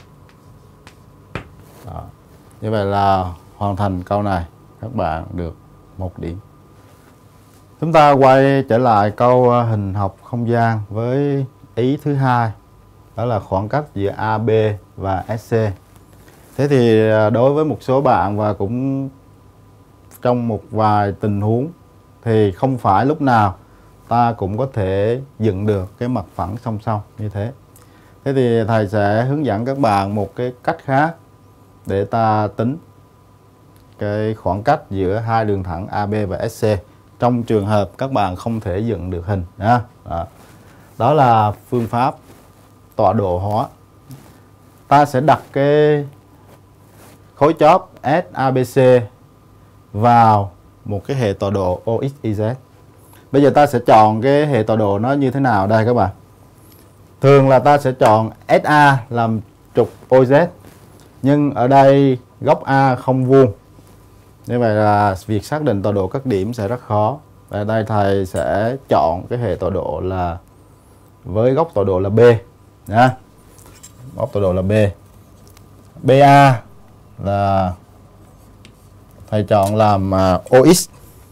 Đó. Như vậy là hoàn thành câu này, các bạn được 1 điểm. Chúng ta quay trở lại câu hình học không gian với ý thứ hai, đó là khoảng cách giữa AB và SC. Thế thì đối với một số bạn và cũng trong một vài tình huống thì không phải lúc nào ta cũng có thể dựng được cái mặt phẳng song song như thế. Thế thì thầy sẽ hướng dẫn các bạn một cái cách khác để ta tính cái khoảng cách giữa hai đường thẳng AB và SC trong trường hợp các bạn không thể dựng được hình. Đó là phương pháp tọa độ hóa. Ta sẽ đặt cái khối chóp SABC vào một cái hệ tọa độ OXYZ. Bây giờ ta sẽ chọn cái hệ tọa độ nó như thế nào đây các bạn? Thường là ta sẽ chọn SA làm trục OZ. Nhưng ở đây góc A không vuông. Như vậy là việc xác định tọa độ các điểm sẽ rất khó. Và ở đây thầy sẽ chọn cái hệ tọa độ là với góc tọa độ là B. Nha. Góc tọa độ là B. BA là thầy chọn làm OX.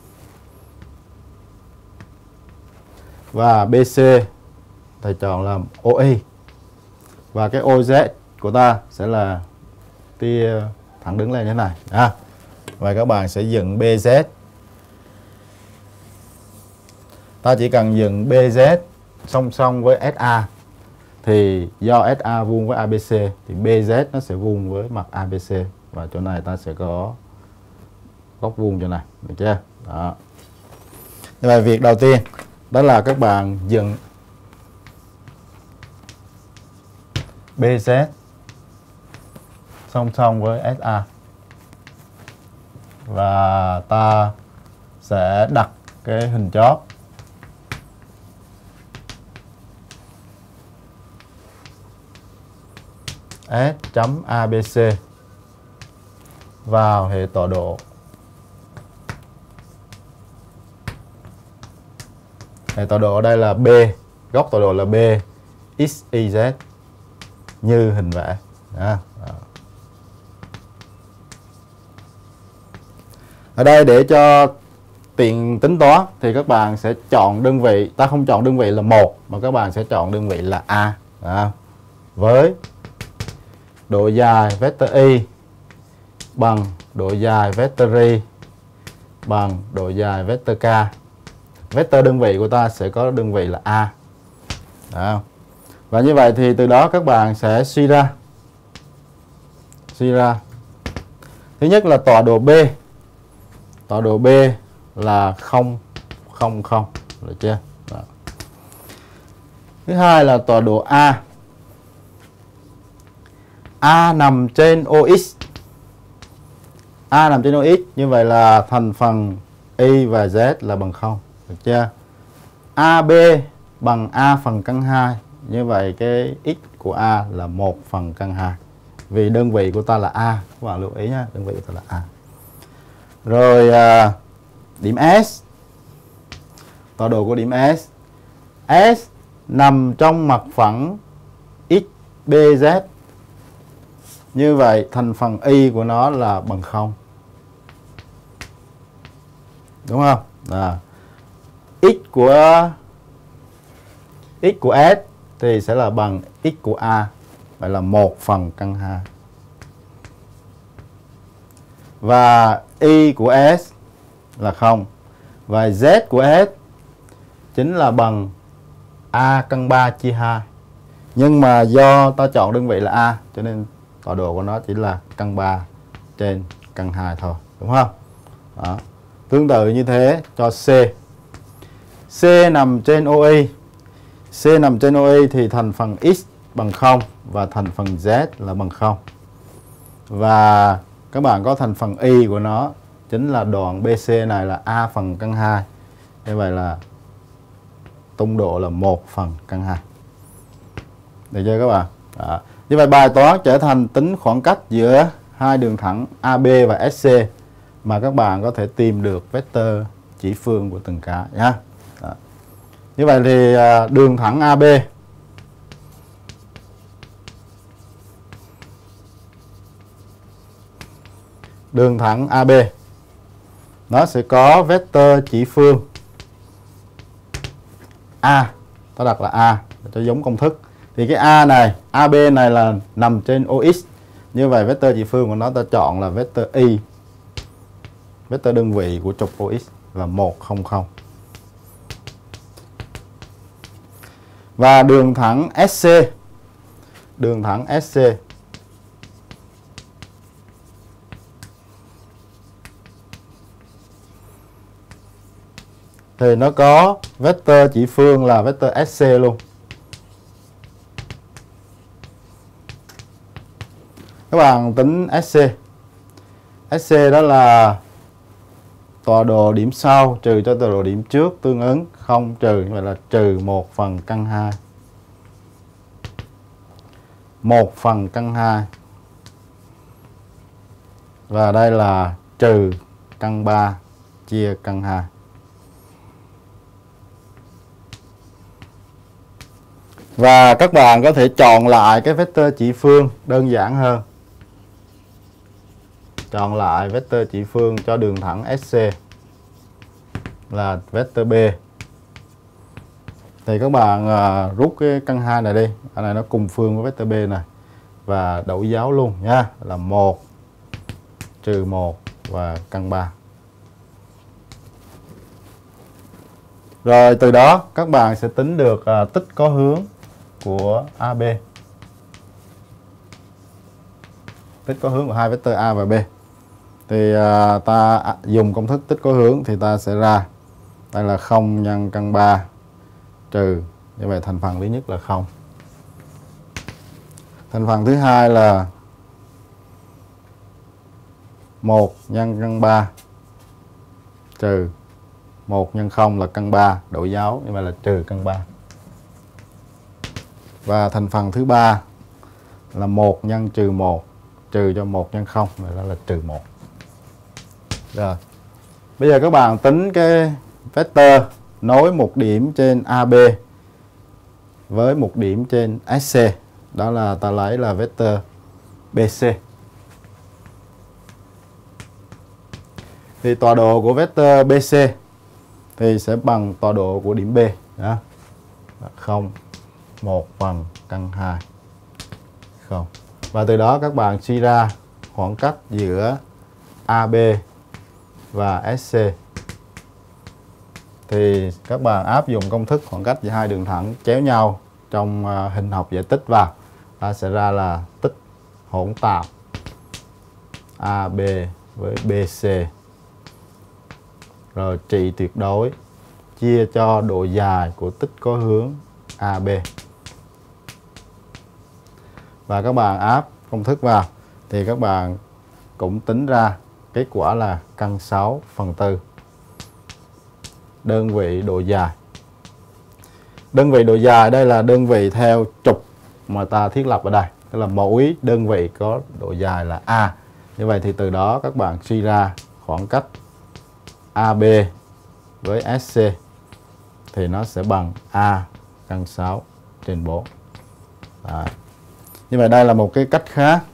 Và BC thầy chọn làm OE. Và cái OZ của ta sẽ là tia thẳng đứng lên như thế này. Và các bạn sẽ dựng BZ. Ta chỉ cần dựng BZ song song với SA thì do SA vuông với ABC thì BZ nó sẽ vuông với mặt ABC, và chỗ này ta sẽ có góc vuông chỗ này, được chưa? Đó. Như vậy việc đầu tiên đó là các bạn dựng BZ song song với SA và ta sẽ đặt cái hình chóp S.ABC vào hệ tọa độ Thì tọa độ ở đây là B, góc tọa độ là B, x, y, z như hình vẽ. Đó. Ở đây để cho tiện tính toán thì các bạn sẽ chọn đơn vị, ta không chọn đơn vị là 1 mà các bạn sẽ chọn đơn vị là A. Đó. Với độ dài vector y bằng độ dài vector y bằng độ dài vector k. Vector đơn vị của ta sẽ có đơn vị là A. Đó. Và như vậy thì từ đó các bạn sẽ suy ra thứ nhất là tọa độ B. Tọa độ B là 0, 0, 0, được chưa? Đó. Thứ hai là tọa độ A. A nằm trên OX. A nằm trên OX, như vậy là thành phần Y và Z là bằng 0, được chưa? AB bằng A phần căn 2, như vậy cái x của A là 1 phần căn 2. Vì đơn vị của ta là A, các bạn lưu ý nhé, đơn vị của ta là A. Rồi điểm S. Tọa độ của điểm S. S nằm trong mặt phẳng XBZ. Như vậy thành phần Y của nó là bằng 0. Đúng không? X của S thì sẽ là bằng x của A. Vậy là 1 phần căn 2. Và Y của S là 0. Và Z của S chính là bằng A căn 3 chia 2. Nhưng mà do ta chọn đơn vị là A cho nên tọa độ của nó chỉ là căn 3 trên căn 2 thôi. Đúng không? Đó. Tương tự như thế cho C. C nằm trên OI. C nằm trên OI thì thành phần X bằng 0 và thành phần Z là bằng 0. Và các bạn có thành phần Y của nó chính là đoạn BC này là A phần căn 2. Như vậy là tung độ là 1 phần căn 2. Được chưa các bạn? Đó. Như vậy bài toán trở thành tính khoảng cách giữa hai đường thẳng AB và SC mà các bạn có thể tìm được vector chỉ phương của từng cái nhá. Đó. Như vậy thì đường thẳng AB nó sẽ có vector chỉ phương A, ta đặt là A để cho giống công thức. Thì cái A này, AB này là nằm trên OX. Như vậy vector chỉ phương của nó ta chọn là vector Y. Vector đơn vị của trục OX là 1, 0, 0. Và đường thẳng SC. Đường thẳng SC thì nó có vector chỉ phương là vector SC luôn. Các bạn tính SC. SC đó là tọa độ điểm sau trừ cho tọa độ điểm trước tương ứng 0 trừ, như vậy là trừ 1 phần căn 2. 1 phần căn 2. Và đây là trừ căn 3 chia căn 2. Và các bạn có thể chọn lại cái vector chỉ phương đơn giản hơn. Chọn lại vector chỉ phương cho đường thẳng SC là vector B. Thì các bạn rút cái căn 2 này đi. Cái này nó cùng phương với vector B này. Và đổi dấu luôn nha. Là 1 trừ 1 và căn 3. Rồi từ đó các bạn sẽ tính được tích có hướng của AB. Tích có hướng của hai vector A và B. Thì ta dùng công thức tích có hướng thì ta sẽ ra đây là 0 nhân căn 3 trừ, như vậy thành phần thứ nhất là 0. Thành phần thứ hai là 1 nhân căn 3 trừ 1 nhân 0 là căn 3, đổi dấu, như vậy là trừ căn 3. Và thành phần thứ ba là 1 nhân trừ 1 trừ cho 1 nhân 0, vậy là trừ 1. Rồi. Bây giờ các bạn tính cái vector nối một điểm trên AB với một điểm trên SC. Đó là ta lấy là vectơ BC. Thì tọa độ của vectơ BC thì sẽ bằng tọa độ của điểm B. Đó. 0, 1 phần căn 2. 0. Và từ đó các bạn suy ra khoảng cách giữa AB và SC. Thì các bạn áp dụng công thức khoảng cách giữa hai đường thẳng chéo nhau trong hình học giải tích vào, ta sẽ ra là tích hỗn tạp AB với BC rồi trị tuyệt đối chia cho độ dài của tích có hướng AB. Và các bạn áp công thức vào thì các bạn cũng tính ra kết quả là căn 6/4 đơn vị độ dài. Đơn vị độ dài đây là đơn vị theo trục mà ta thiết lập ở đây, tức là mỗi đơn vị có độ dài là A. Như vậy thì từ đó các bạn suy ra khoảng cách AB với SC thì nó sẽ bằng A căn 6/4. Đấy. Như vậy đây là một cái cách khác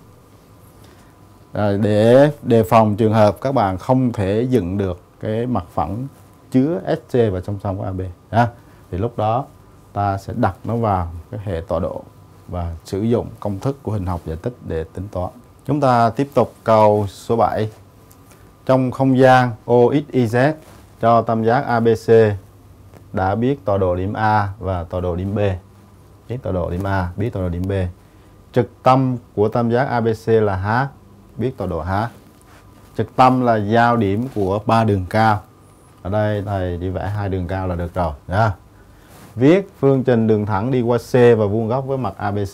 để đề phòng trường hợp các bạn không thể dựng được cái mặt phẳng chứa SC vào song song với AB. Thì lúc đó ta sẽ đặt nó vào cái hệ tọa độ và sử dụng công thức của hình học giải tích để tính toán. Chúng ta tiếp tục câu số 7. Trong không gian OXYZ cho tam giác ABC đã biết tọa độ điểm A và tọa độ điểm B. Biết tọa độ điểm A, biết tọa độ điểm B. Trực tâm của tam giác ABC là H, biết tọa độ H. Trực tâm là giao điểm của ba đường cao. Ở đây thầy chỉ vẽ hai đường cao là được rồi. Viết phương trình đường thẳng đi qua C và vuông góc với mặt ABC.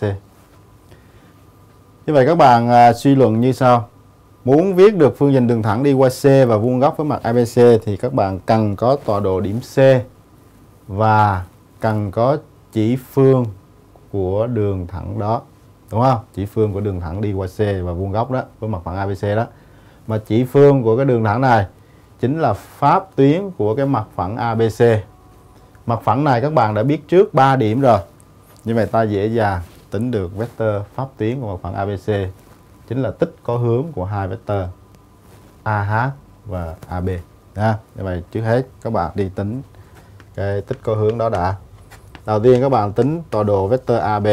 Như vậy các bạn suy luận như sau. Muốn viết được phương trình đường thẳng đi qua C và vuông góc với mặt ABC thì các bạn cần có tọa độ điểm C và cần có chỉ phương của đường thẳng đó. Đúng không? Chỉ phương của đường thẳng đi qua C và vuông góc đó với mặt phẳng ABC đó. Mà chỉ phương của cái đường thẳng này chính là pháp tuyến của cái mặt phẳng ABC. Mặt phẳng này các bạn đã biết trước 3 điểm rồi. Như vậy ta dễ dàng tính được vectơ pháp tuyến của mặt phẳng ABC chính là tích có hướng của hai vectơ AH và AB. Như vậy trước hết các bạn đi tính cái tích có hướng đó đã. Đầu tiên các bạn tính tọa độ vectơ AB.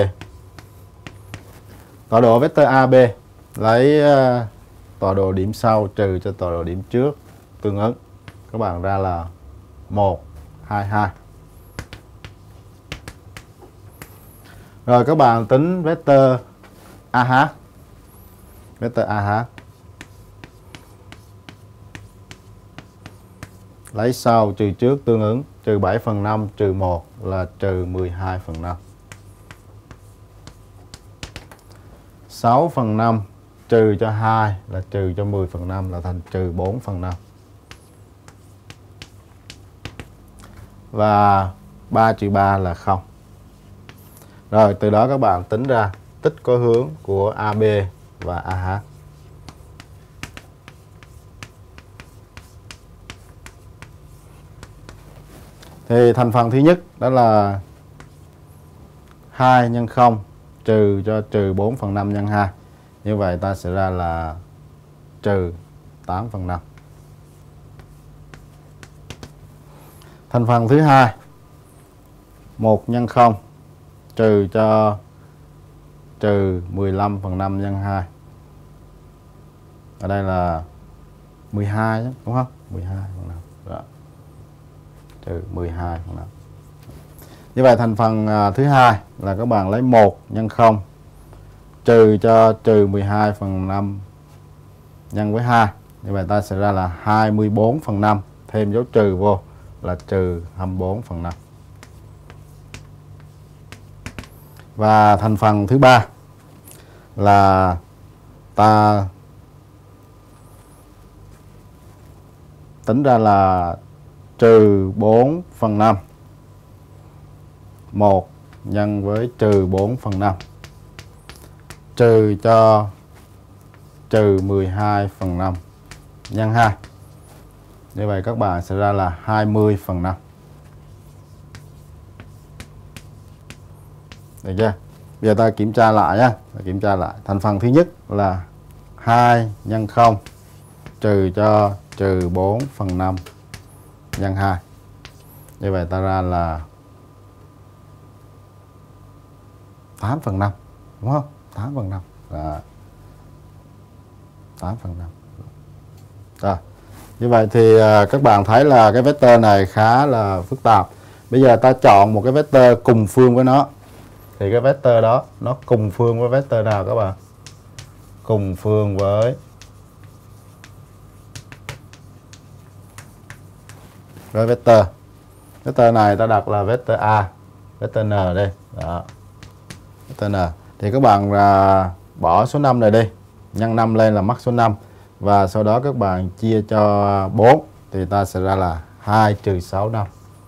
Tọa độ vectơ AB lấy tọa độ điểm sau trừ cho tọa độ điểm trước tương ứng. Các bạn ra là 1, 2, 2. Rồi các bạn tính vectơ AH. Vectơ AH lấy sau trừ trước tương ứng, trừ 7/5 trừ 1 là trừ 12/5. 6/5 trừ cho 2 là trừ cho 10/5 là thành trừ 4/5. Và 3 trừ 3 là 0. Rồi từ đó các bạn tính ra tích có hướng của AB và AH. Thì thành phần thứ nhất đó là 2 nhân 0 trừ cho trừ 4/5 nhân 2. Như vậy ta sẽ ra là trừ 8/5. Thành phần thứ hai 1 nhân 0 trừ cho trừ 15/5 nhân 2. Ở đây là 12 đúng không? 12/5. Đó. Trừ 12/5. Như vậy thành phần thứ hai là các bạn lấy 1 nhân 0 trừ cho trừ 12/5 nhân với 2. Như vậy ta sẽ ra là 24/5, thêm dấu trừ vô là trừ 24/5. Và thành phần thứ ba là ta tính ra là trừ 4/5. 1 nhân với trừ 4/5 trừ cho trừ 12/5 nhân 2. Như vậy các bạn sẽ ra là 20/5. Được chưa? Bây giờ ta kiểm tra lại nhá. Kiểm tra lại. Thành phần thứ nhất là 2 nhân 0 trừ cho trừ 4 phần 5 nhân 2. Như vậy ta ra là 8 phần 5. Đúng không? 8 phần 5. Đó. 8 phần 5. Rồi. Như vậy thì các bạn thấy là cái vector này khá là phức tạp. Bây giờ ta chọn một cái vector cùng phương với nó. Thì cái vector đó nó cùng phương với vector nào các bạn? Cùng phương với vector. Vector này ta đặt là vector A, vector N đây. Đó. Vector N. Thì các bạn bỏ số 5 này đi. Nhân 5 lên là mắc số 5. Và sau đó các bạn chia cho 4 thì ta sẽ ra là 2 trừ 6 5.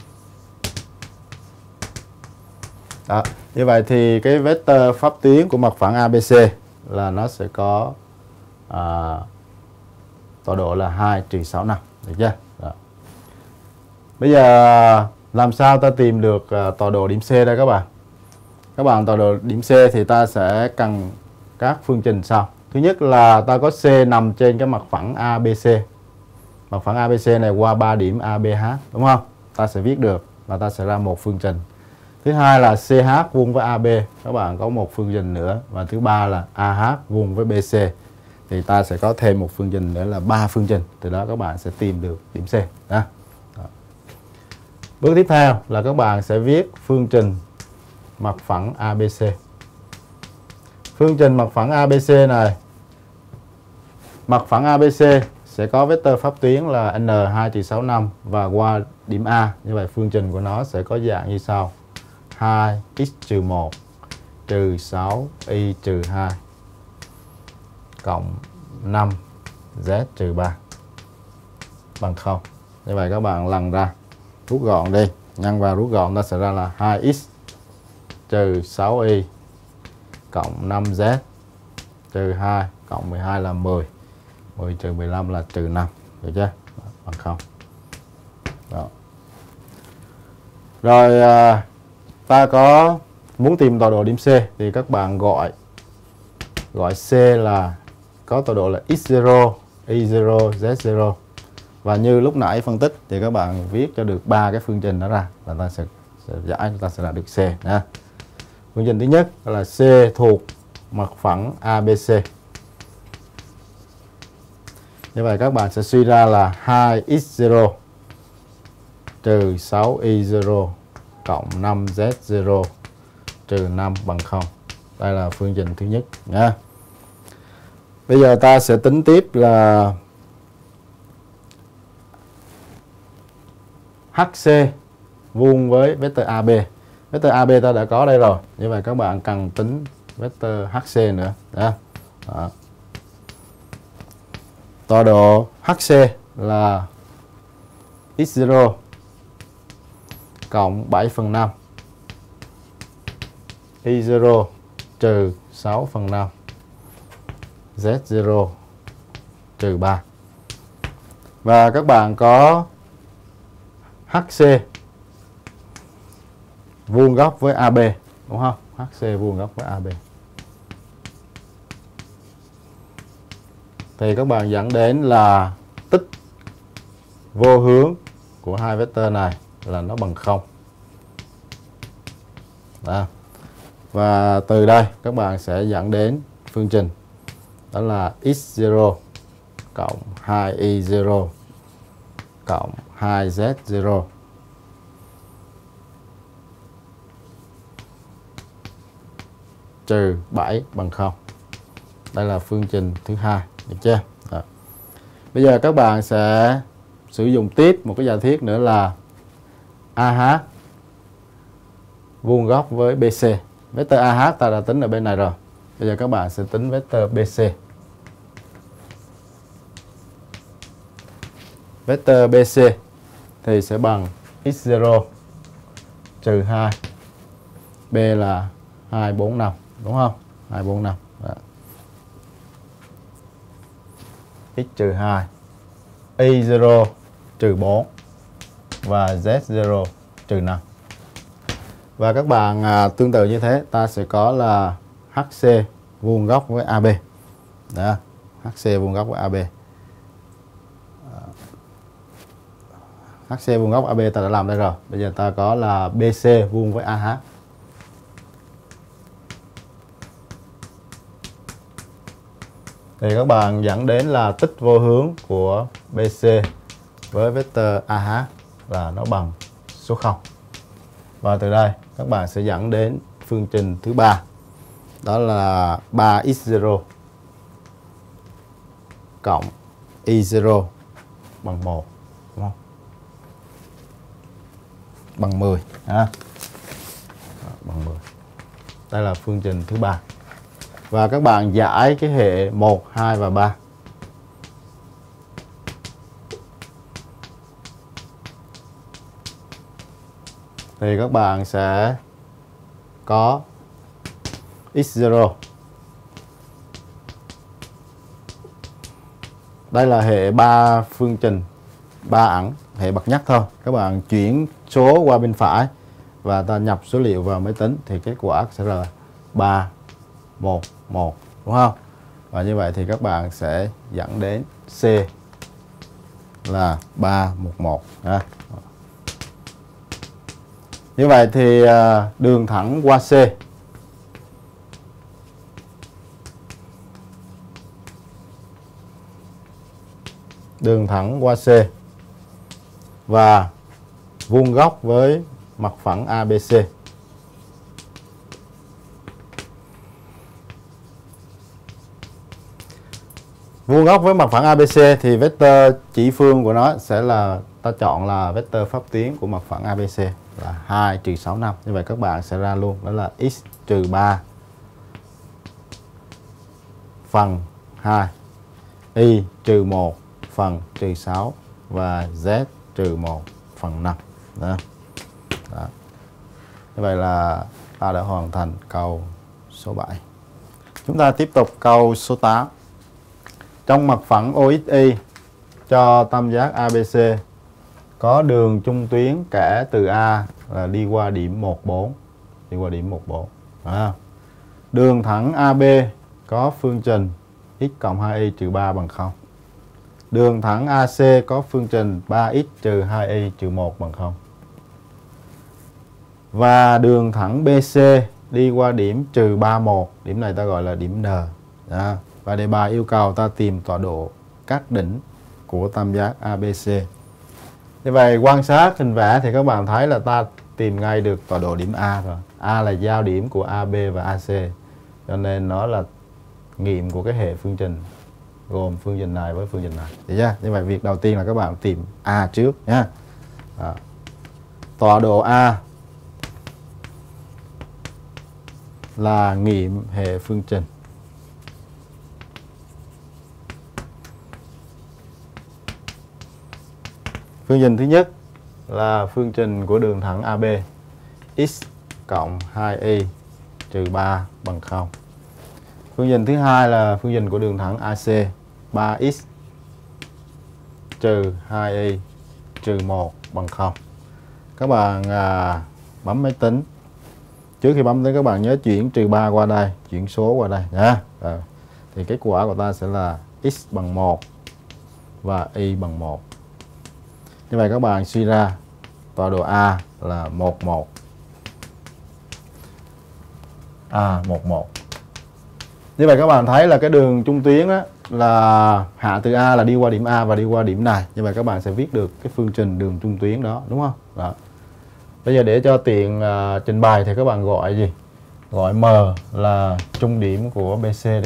Đó. Như vậy thì cái vector pháp tuyến của mặt phẳng ABC là nó sẽ có tọa độ là 2 trừ 6 5. Được chưa? Đó. Bây giờ làm sao ta tìm được tọa độ điểm C đây các bạn? Các bạn tọa độ điểm C thì ta sẽ cần các phương trình sau. Thứ nhất là ta có C nằm trên cái mặt phẳng ABC. Mặt phẳng ABC này qua 3 điểm ABH, đúng không? Ta sẽ viết được và ta sẽ ra một phương trình. Thứ hai là CH vuông với AB, các bạn có một phương trình nữa. Và thứ ba là AH vuông với BC. Thì ta sẽ có thêm một phương trình nữa là 3 phương trình. Từ đó các bạn sẽ tìm được điểm C. Đó. Bước tiếp theo là các bạn sẽ viết phương trình mặt phẳng ABC. Phương trình mặt phẳng ABC này, mặt phẳng ABC sẽ có vector pháp tuyến là N2 trừ 6 5 và qua điểm A. Như vậy phương trình của nó sẽ có dạng như sau: 2x trừ 1 trừ 6y trừ 2 cộng 5z trừ 3 bằng 0. Như vậy các bạn lần ra, rút gọn đi, nhân vào rút gọn ta sẽ ra là 2x trừ 6y cộng 5z trừ 2 cộng 12 là 10. 10 trừ 15 là trừ 5. Được chưa? Đó, bằng 0. Đó. Rồi ta có muốn tìm tọa độ điểm C thì các bạn gọi C là có tọa độ là x0, y0, z0. Và như lúc nãy phân tích thì các bạn viết cho được 3 cái phương trình đó ra là ta sẽ giải, ta sẽ đạt được C nha. Phương trình thứ nhất là C thuộc mặt phẳng ABC. Như vậy các bạn sẽ suy ra là 2x0 trừ 6y0 cộng 5z0 trừ 5 bằng 0. Đây là phương trình thứ nhất nha. Bây giờ ta sẽ tính tiếp là HC vuông với vector AB. Vector AB ta đã có đây rồi. Như vậy các bạn cần tính vector HC nữa. Đó. Đó. Tọa độ HC là x0 cộng 7 phần 5 y0 trừ 6 phần 5 z0 trừ 3. Và các bạn có HC vuông góc với AB, đúng không? HC vuông góc với AB. Thì các bạn dẫn đến là tích vô hướng của hai vector này là nó bằng 0. Đó. Và từ đây các bạn sẽ dẫn đến phương trình đó là x0 cộng 2y0 cộng 2z0 trừ 7 bằng 0. Đây là phương trình thứ hai, được chưa? Đó. Bây giờ các bạn sẽ sử dụng tiếp một cái giả thiết nữa là AH vuông góc với BC. Vector AH ta đã tính ở bên này rồi. Bây giờ các bạn sẽ tính vector BC. Vector BC thì sẽ bằng x0 trừ 2. B là 2, 4, 5. Đúng không? 2, 4, 5. Đó. X trừ 2. Y0 trừ 4. Và Z0 trừ 5. Và các bạn tương tự như thế, ta sẽ có là HC vuông góc với AB. Đó, HC vuông góc với AB. HC vuông góc AB ta đã làm đây rồi. Bây giờ ta có là BC vuông với AH. Thì các bạn dẫn đến là tích vô hướng của BC với vector AH là nó bằng số 0. Và từ đây các bạn sẽ dẫn đến phương trình thứ ba. Đó là 3x0 cộng y0 bằng 1, đúng không? Bằng 10 ha. Bằng 10. Đây là phương trình thứ ba. Và các bạn giải cái hệ 1, 2 và 3. Thì các bạn sẽ có x0. Đây là hệ 3 phương trình, 3 ẳng, hệ bậc nhất thôi. Các bạn chuyển số qua bên phải và ta nhập số liệu vào máy tính thì kết quả sẽ là 3, 1, 1, đúng không? Và như vậy thì các bạn sẽ dẫn đến C là 3, 1, 1. Như vậy thì đường thẳng qua C và vuông góc với mặt phẳng ABC. Vuông góc với mặt phẳng ABC thì vector chỉ phương của nó sẽ là, ta chọn là vector pháp tuyến của mặt phẳng ABC là 2 trừ 6, 5. Như vậy các bạn sẽ ra luôn, đó là x trừ 3 phần 2, y trừ 1 phần trừ 6 và z trừ 1 phần 5. Đó. Đó. Như vậy là ta đã hoàn thành câu số 7. Chúng ta tiếp tục câu số 8. Trong mặt phẳng OXY cho tam giác ABC có đường trung tuyến kẻ từ A là đi qua điểm 14, đi qua điểm 14. Đường thẳng AB có phương trình x cộng 2y trừ 3 bằng 0. Đường thẳng AC có phương trình 3x trừ 2y trừ 1 bằng 0. Và đường thẳng BC đi qua điểm trừ 31, điểm này ta gọi là điểm N. Đó. Và đề bài yêu cầu ta tìm tọa độ các đỉnh của tam giác ABC. Như vậy quan sát hình vẽ thì các bạn thấy là ta tìm ngay được tọa độ điểm A rồi. A là giao điểm của AB và AC. Cho nên nó là nghiệm của cái hệ phương trình gồm phương trình này với phương trình này. Được chưa? Như vậy việc đầu tiên là các bạn tìm A trước nhé. Tọa độ A là nghiệm hệ phương trình. Phương trình thứ nhất là phương trình của đường thẳng AB, x cộng 2y trừ 3 bằng 0. Phương trình thứ hai là phương trình của đường thẳng AC, 3x trừ 2y trừ 1 bằng 0. Các bạn bấm máy tính. Trước khi bấm tới các bạn nhớ chuyển trừ 3 qua đây, chuyển số qua đây nha. Thì kết quả của ta sẽ là x bằng 1 và y bằng 1. Như vậy các bạn suy ra tọa độ A là 11. A11. Như vậy các bạn thấy là cái đường trung tuyến đó là hạ từ A là đi qua điểm A và đi qua điểm này. Như vậy các bạn sẽ viết được cái phương trình đường trung tuyến đó, đúng không? Đó. Bây giờ để cho tiện trình bày thì các bạn gọi gì? Gọi M là trung điểm của BC đi.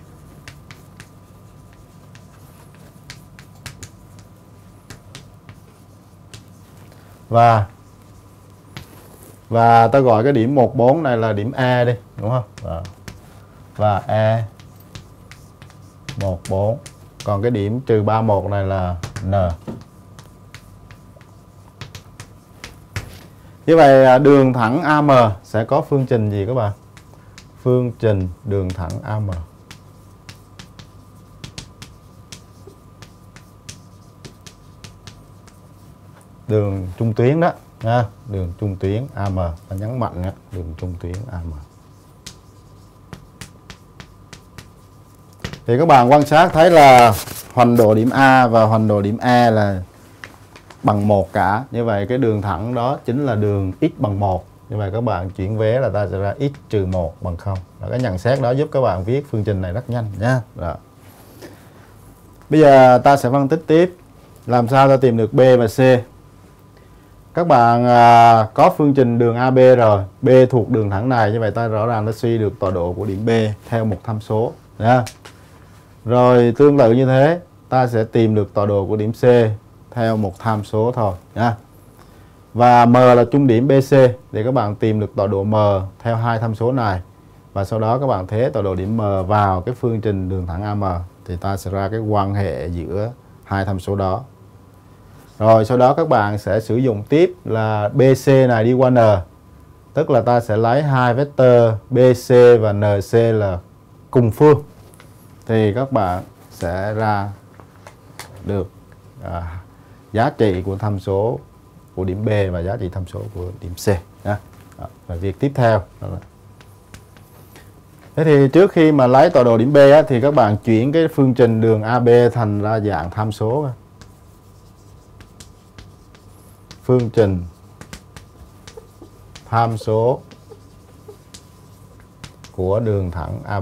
Và ta gọi cái điểm 14 này là điểm E đi, đúng không? Đó. Và E 14. Còn cái điểm trừ 31 này là N. Như vậy đường thẳng AM sẽ có phương trình gì các bạn? Phương trình đường thẳng AM. Đường trung tuyến đó. nha, đường trung tuyến AM, ta nhấn mạnh nha, đường trung tuyến AM. Thì các bạn quan sát thấy là hoành độ điểm A và hoành độ điểm E là bằng 1 cả. Như vậy cái đường thẳng đó chính là đường x bằng 1. Như vậy các bạn chuyển vế là ta sẽ ra x trừ 1 bằng 0. Và cái nhận xét đó giúp các bạn viết phương trình này rất nhanh nha. Rồi. Bây giờ ta sẽ phân tích tiếp làm sao ta tìm được B và C. Các bạn có phương trình đường AB rồi, B thuộc đường thẳng này, như vậy ta rõ ràng ta suy được tọa độ của điểm B theo một tham số nha. Rồi tương tự như thế, ta sẽ tìm được tọa độ của điểm C theo một tham số thôi nha. Và M là trung điểm BC để các bạn tìm được tọa độ M theo hai tham số này. Và sau đó các bạn thế tọa độ điểm M vào cái phương trình đường thẳng AM thì ta sẽ ra cái quan hệ giữa hai tham số đó. Rồi sau đó các bạn sẽ sử dụng tiếp là BC này đi qua N. Tức là ta sẽ lấy hai vectơ BC và NC là cùng phương. Thì các bạn sẽ ra được giá trị của tham số của điểm B và giá trị tham số của điểm C. Và việc tiếp theo đó là... Thế thì trước khi mà lấy tọa độ điểm B thì các bạn chuyển cái phương trình đường AB thành ra dạng tham số. Phương trình tham số của đường thẳng AB.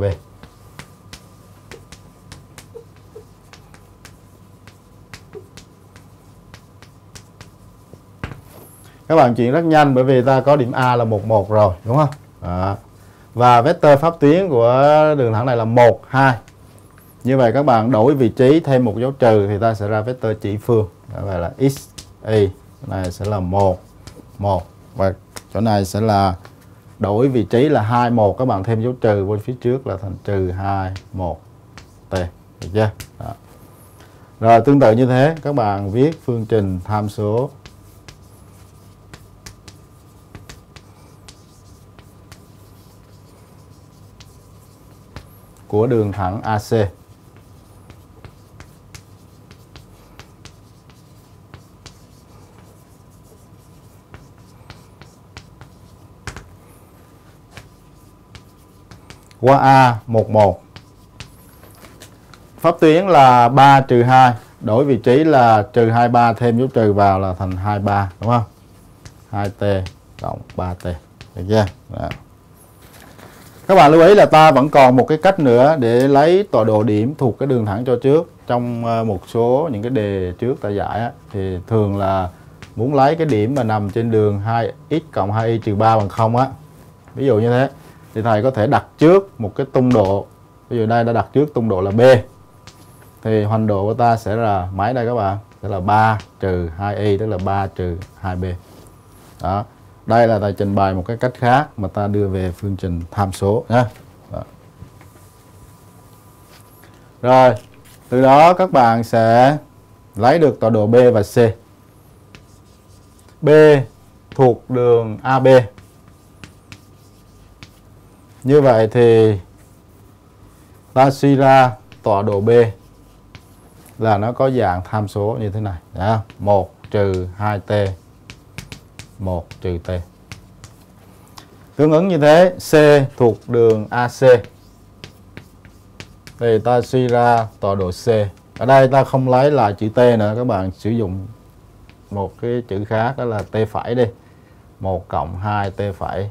Các bạn chuyển rất nhanh bởi vì ta có điểm A là 11 rồi, đúng không? Đó. Và vectơ pháp tuyến của đường thẳng này là 1, 2. Như vậy các bạn đổi vị trí thêm một dấu trừ thì ta sẽ ra vectơ chỉ phương. Đó vậy là x, y. Này sẽ là 1, 1. Và chỗ này sẽ là đổi vị trí là 2, 1. Các bạn thêm dấu trừ bên phía trước là thành trừ 2, 1, t. Được chưa? Đó. Rồi tương tự như thế, các bạn viết phương trình tham số của đường thẳng AC. Qua A 11. Pháp tuyến là 3 trừ 2. Đổi vị trí là trừ 23 thêm dấu trừ vào là thành 23, đúng không? 2t cộng 3t. Được chưa? Đó. Các bạn lưu ý là ta vẫn còn một cái cách nữa để lấy tọa độ điểm thuộc cái đường thẳng cho trước. Trong một số những cái đề trước ta giải thì thường là muốn lấy cái điểm mà nằm trên đường 2x cộng 2y trừ 3 bằng 0 á. Ví dụ như thế thì thầy có thể đặt trước một cái tung độ. Ví dụ đây đã đặt trước tung độ là B. Thì hoành độ của ta sẽ là mấy đây các bạn? Sẽ là 3 trừ 2y, tức là 3 trừ 2b. Đó. Đây là thầy trình bày một cái cách khác mà ta đưa về phương trình tham số nhé. Rồi, từ đó các bạn sẽ lấy được tọa độ B và C. B thuộc đường AB. Như vậy thì ta suy ra tọa độ B là nó có dạng tham số như thế này. 1 trừ 2t, 1 trừ t. Tương ứng như thế, C thuộc đường AC. Thì ta suy ra tọa độ C. Ở đây ta không lấy lại chữ T nữa, các bạn sử dụng một cái chữ khác, đó là T phẩy đi. 1 cộng 2 T phẩy.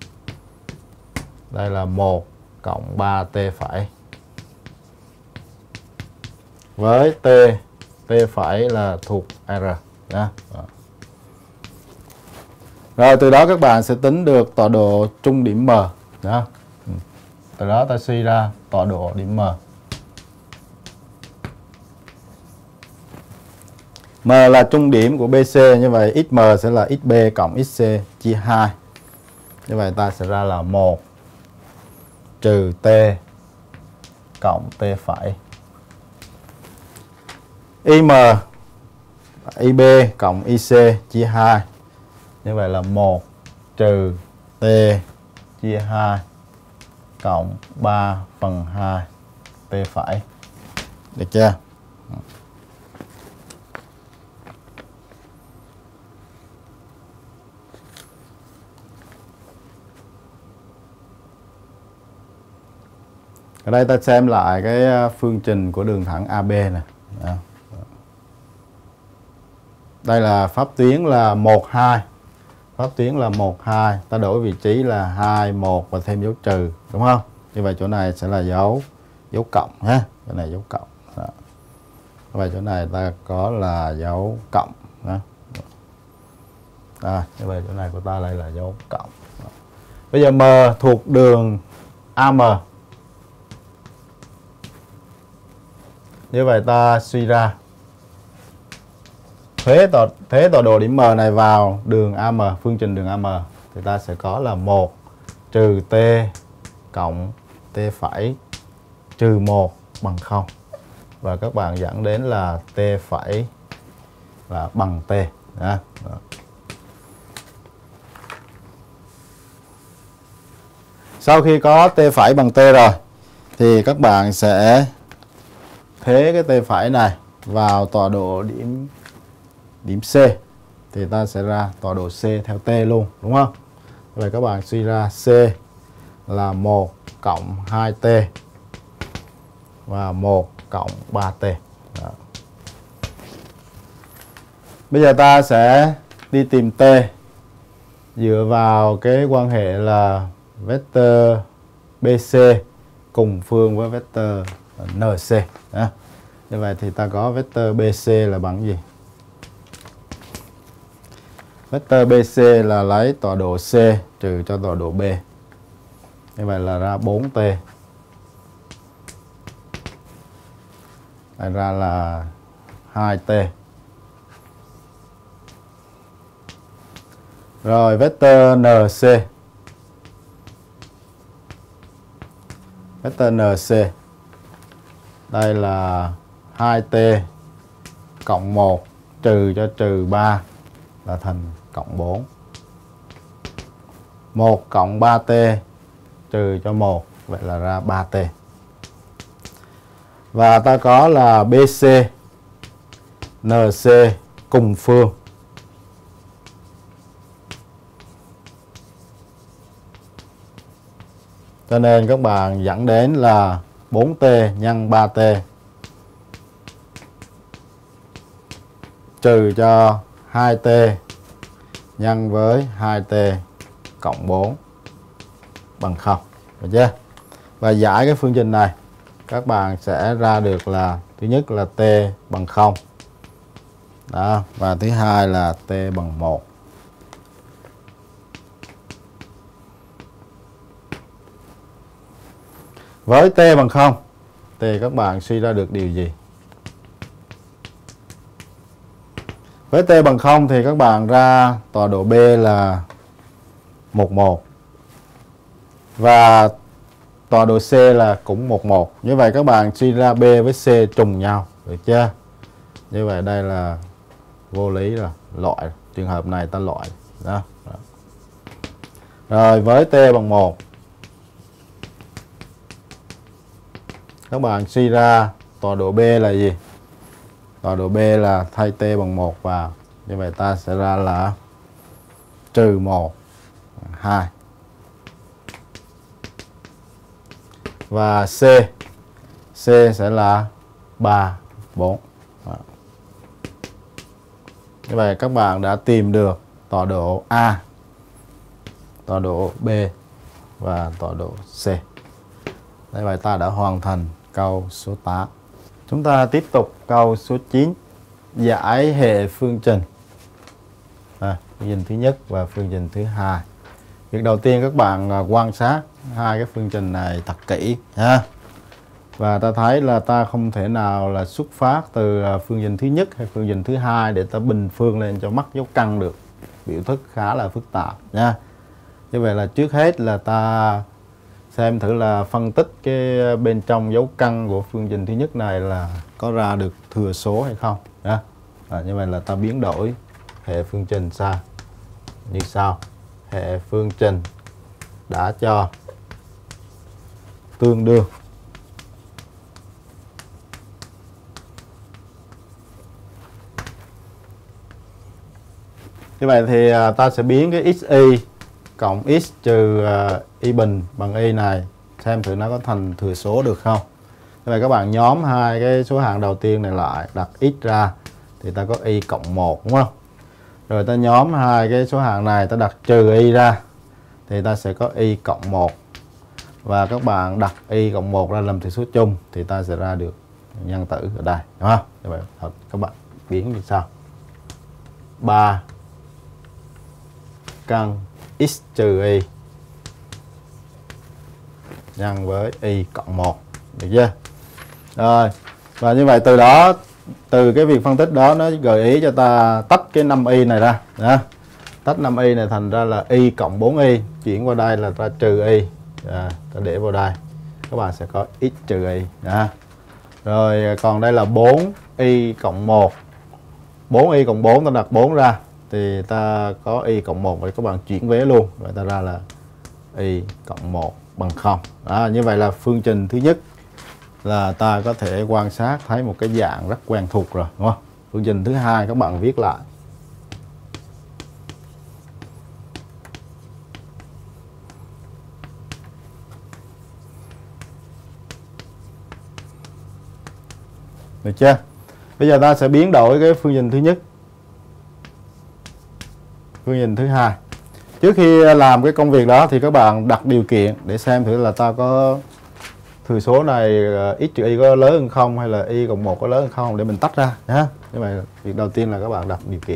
Đây là 1 cộng 3 T phẩy. Với T, T phẩy là thuộc R. Đó. Rồi từ đó các bạn sẽ tính được tọa độ trung điểm M. Đó. Từ đó ta suy ra tọa độ điểm M. M là trung điểm của BC, như vậy XM sẽ là XB cộng XC chia 2. Như vậy ta sẽ ra là 1 trừ T cộng T phẩy. IM, IB cộng IC chia 2. Như vậy là 1 trừ T chia 2 cộng 3 phần 2 T phẩy. Được chưa? Ở đây ta xem lại cái phương trình của đường thẳng AB này. Đây là pháp tuyến là 1, 2. Pháp tuyến là 1, 2. Ta đổi vị trí là 2, 1 và thêm dấu trừ. Đúng không? Như vậy chỗ này sẽ là dấu cộng ha. Chỗ này dấu cộng. Đó. Và chỗ này ta có là dấu cộng. Đó. Như vậy chỗ này của ta đây là dấu cộng. Đó. Bây giờ M thuộc đường AM. Như vậy ta suy ra thế tọa độ điểm M này vào đường AM, phương trình đường AM thì ta sẽ có là 1 trừ T cộng T phẩy trừ 1 bằng 0. Và các bạn dẫn đến là T phẩy là bằng T. Đó. Sau khi có T phẩy bằng T rồi thì các bạn sẽ thế cái T phẩy này vào tọa độ điểm C thì ta sẽ ra tọa độ C theo T luôn, đúng không? Vậy các bạn suy ra C là 1 cộng 2T và 1 cộng 3T. Đó. Bây giờ ta sẽ đi tìm T dựa vào cái quan hệ là vector BC cùng phương với vector NC. Đó. Như vậy thì ta có vector BC là bằng gì? Vector BC là lấy tọa độ C trừ cho tọa độ B. Như vậy là ra 4T. Đây ra là 2T. Rồi vector NC. Vector NC. Đây là 2T cộng 1 trừ cho trừ 3 là thành cộng 4. 1 cộng 3T trừ cho 1, vậy là ra 3T. Và ta có là BC, NC cùng phương. Cho nên các bạn dẫn đến là 4T nhân 3T trừ cho 2T nhân với 2T cộng 4 bằng 0. Được chưa? Và giải cái phương trình này các bạn sẽ ra được là thứ nhất là T bằng 0. Đó, và thứ hai là T bằng 1. Với T bằng 0 thì các bạn suy ra được điều gì? Với T bằng 0 thì các bạn ra tọa độ B là 11 và tọa độ C là cũng 11. Như vậy các bạn suy ra B với C trùng nhau, được chưa? Như vậy đây là vô lý rồi, loại. Trường hợp này ta loại. Đó. Rồi với T bằng 1 các bạn suy ra tọa độ B là gì? Tọa độ B là thay T bằng 1 vào. Như vậy ta sẽ ra là trừ 1, 2. Và C sẽ là 3, 4. Đó. Như vậy các bạn đã tìm được tọa độ A, tọa độ B và tọa độ C. Như vậy ta đã hoàn thành câu số 8. Chúng ta tiếp tục câu số 9. Giải hệ phương trình. Phương trình thứ nhất và phương trình thứ hai. Việc đầu tiên các bạn quan sát hai cái phương trình này thật kỹ ha. Và ta thấy là ta không thể nào là xuất phát từ phương trình thứ nhất hay phương trình thứ hai để ta bình phương lên cho mắc dấu căn được. Biểu thức khá là phức tạp nha. Như vậy là trước hết là ta xem thử là phân tích cái bên trong dấu căn của phương trình thứ nhất này là có ra được thừa số hay không. Như vậy là ta biến đổi hệ phương trình sao như sau. Hệ phương trình đã cho tương đương như vậy thì ta sẽ biến cái xy cộng x trừ y bình bằng y này xem thử nó có thành thừa số được không. Như vậy các bạn nhóm hai cái số hạng đầu tiên này lại, đặt x ra thì ta có y cộng 1 đúng không? Rồi ta nhóm hai cái số hạng này, ta đặt trừ y ra thì ta sẽ có y cộng 1. Và các bạn đặt y cộng 1 ra làm thừa số chung thì ta sẽ ra được nhân tử ở đây, đúng không? Như vậy các bạn biến như sau. 3 căn x trừ y nhân với y cộng 1. Được chưa? Rồi, và như vậy từ đó, từ cái việc phân tích đó nó gợi ý cho ta tách cái 5y này ra. Đó. Tách 5y này thành ra là y cộng 4y, chuyển qua đây là ta trừ y. Ta để vào đây. Các bạn sẽ có x trừ y. Đó. Rồi còn đây là 4y cộng 1. 4y cộng 4 ta đặt 4 ra thì ta có y cộng 1, và các bạn chuyển vế luôn, vậy ta ra là y cộng 1 bằng 0. Đó, như vậy là phương trình thứ nhất là ta có thể quan sát thấy một cái dạng rất quen thuộc rồi, đúng không? Phương trình thứ hai các bạn viết lại. Được chưa? Bây giờ ta sẽ biến đổi cái phương trình thứ nhất, phương trình thứ hai. Trước khi làm cái công việc đó thì các bạn đặt điều kiện để xem thử là ta có thừa số này x trừ y có lớn hơn không, hay là y cộng 1 có lớn hơn không, để mình tách ra nhé. Như vậy việc đầu tiên là các bạn đặt điều kiện.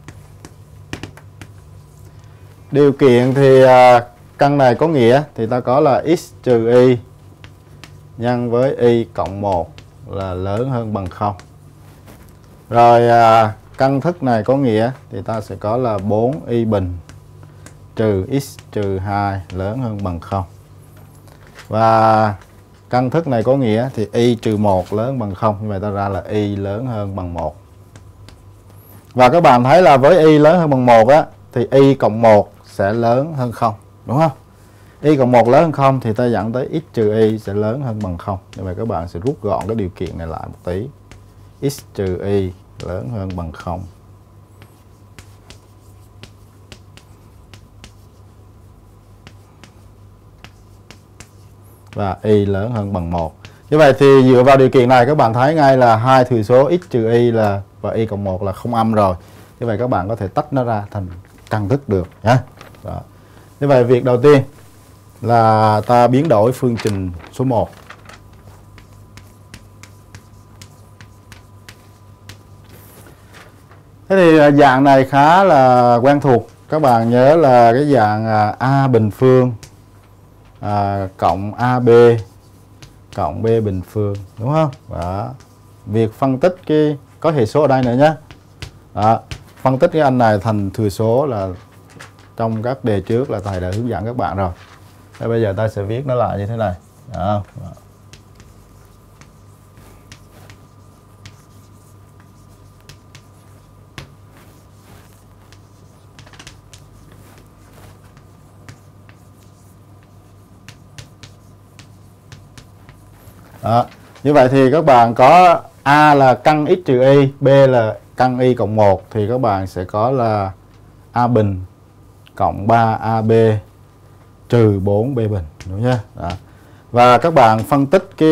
Điều kiện thì căn này có nghĩa thì ta có là x trừ y nhân với y cộng 1 là lớn hơn bằng 0. Rồi căn thức này có nghĩa thì ta sẽ có là 4y bình trừ x trừ 2 lớn hơn bằng 0. Và căn thức này có nghĩa thì y trừ 1 lớn hơn bằng 0. Như vậy ta ra là y lớn hơn bằng 1. Và các bạn thấy là với y lớn hơn bằng 1 á, thì y cộng 1 sẽ lớn hơn 0, đúng không? Y cộng 1 lớn hơn 0 thì ta dẫn tới x trừ y sẽ lớn hơn bằng 0. Như vậy các bạn sẽ rút gọn cái điều kiện này lại một tí. X trừ y lớn hơn bằng 0. Và y lớn hơn bằng 1. Như vậy thì dựa vào điều kiện này các bạn thấy ngay là hai thừa số x trừ y là và y cộng 1 là không âm rồi. Như vậy các bạn có thể tách nó ra thành căn thức được nhé. Đó. Như vậy việc đầu tiên là ta biến đổi phương trình số 1. Thế thì dạng này khá là quen thuộc. Các bạn nhớ là cái dạng A bình phương cộng AB cộng B bình phương, đúng không? Đó. Việc phân tích cái có hệ số ở đây nữa nhé. Đó. Phân tích cái anh này thành thừa số là trong các đề trước là thầy đã hướng dẫn các bạn rồi. Thế bây giờ ta sẽ viết nó lại như thế này. Đó. Đó. Như vậy thì các bạn có A là căn x trừ y, B là căn y cộng 1 thì các bạn sẽ có là A bình cộng 3AB trừ 4B bình, đúng chưa? Đó. Và các bạn phân tích cái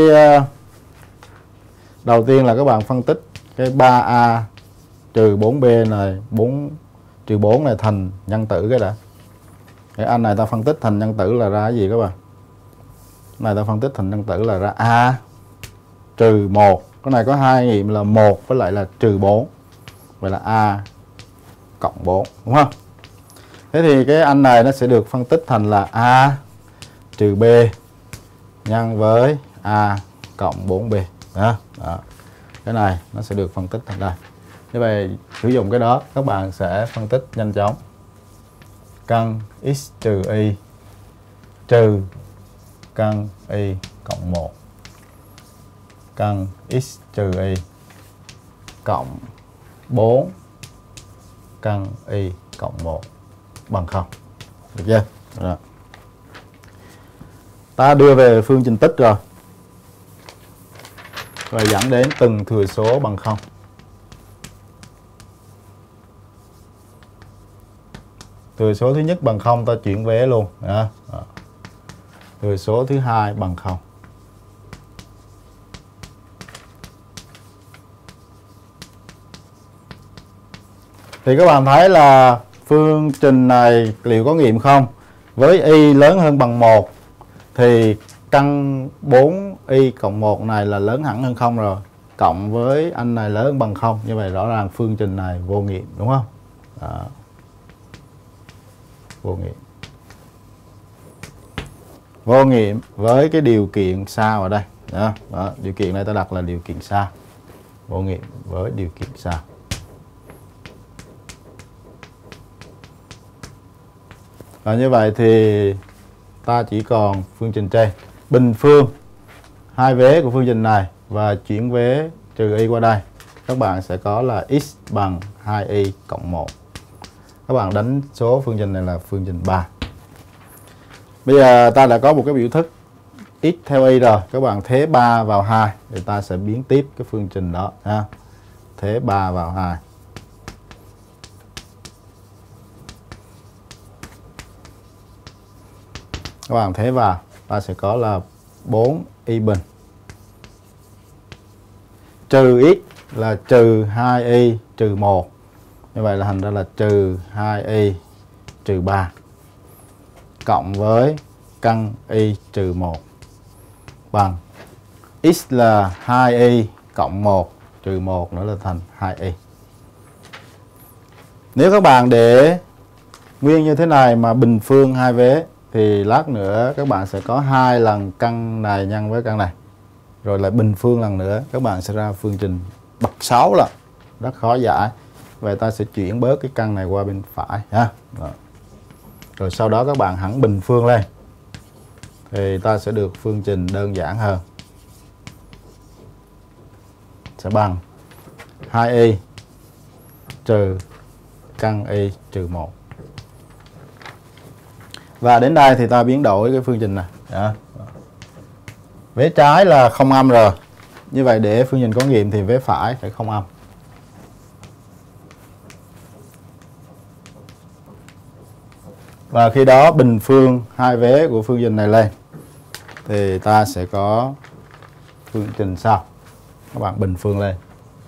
đầu tiên là các bạn phân tích cái 3A trừ 4B này, 4 trừ 4 này thành nhân tử cái đã. Cái anh này ta phân tích thành nhân tử là ra cái gì các bạn? Cái này ta phân tích thành nhân tử là ra A trừ 1. Cái này có hai nghiệm là 1 với lại là trừ 4. Vậy là A cộng 4, đúng không? Thế thì cái anh này nó sẽ được phân tích thành là A trừ B nhân với A cộng 4B. Đó. Đó. Cái này nó sẽ được phân tích thành đây. Như vậy sử dụng cái đó các bạn sẽ phân tích nhanh chóng. Căn x trừ y trừ căn y cộng 1 căn x trừ y cộng 4 căn y cộng 1 bằng 0. Được chưa? Rồi. Ta đưa về phương trình tích rồi. Và dẫn đến từng thừa số bằng 0. Thừa số thứ nhất bằng 0 ta chuyển vế luôn. Đó. Đó. thừa số thứ hai bằng 0. Thì các bạn thấy là phương trình này liệu có nghiệm không? Với y lớn hơn bằng 1 thì căn 4y cộng 1 này là lớn hẳn hơn 0 rồi. Cộng với anh này lớn hơn bằng 0. Như vậy rõ ràng phương trình này vô nghiệm, đúng không? Đó. Vô nghiệm. Vô nghiệm với cái điều kiện sao ở đây. Đó. Đó. Điều kiện này ta đặt là điều kiện sao. Vô nghiệm với điều kiện sao. Và như vậy thì ta chỉ còn phương trình trên. Bình phương hai vế của phương trình này và chuyển vế trừ y qua đây. Các bạn sẽ có là x bằng 2y cộng 1. Các bạn đánh số phương trình này là phương trình 3. Bây giờ ta đã có một cái biểu thức x theo y rồi. Các bạn thế 3 vào 2 thì ta sẽ biến tiếp cái phương trình đó. Ha. Thế 3 vào 2. Các bạn thế vào, ta sẽ có là 4y bình trừ x là trừ 2y trừ 1. Như vậy là thành ra là trừ 2y trừ 3 cộng với căn y trừ 1 bằng x là 2y cộng 1 trừ 1 nữa là thành 2y. Nếu các bạn để nguyên như thế này mà bình phương hai vế thì lát nữa các bạn sẽ có 2 lần căn này nhân với căn này. Rồi lại bình phương lần nữa, các bạn sẽ ra phương trình bậc 6 là rất khó giải. Vậy ta sẽ chuyển bớt cái căn này qua bên phải ha. Rồi sau đó các bạn hẳn bình phương lên thì ta sẽ được phương trình đơn giản hơn. Sẽ bằng 2y trừ căn y trừ 1. Và đến đây thì ta biến đổi cái phương trình này. Đó. Vế trái là không âm rồi. Như vậy để phương trình có nghiệm thì vế phải phải không âm. Và khi đó bình phương hai vế của phương trình này lên thì ta sẽ có phương trình sau. Các bạn bình phương lên.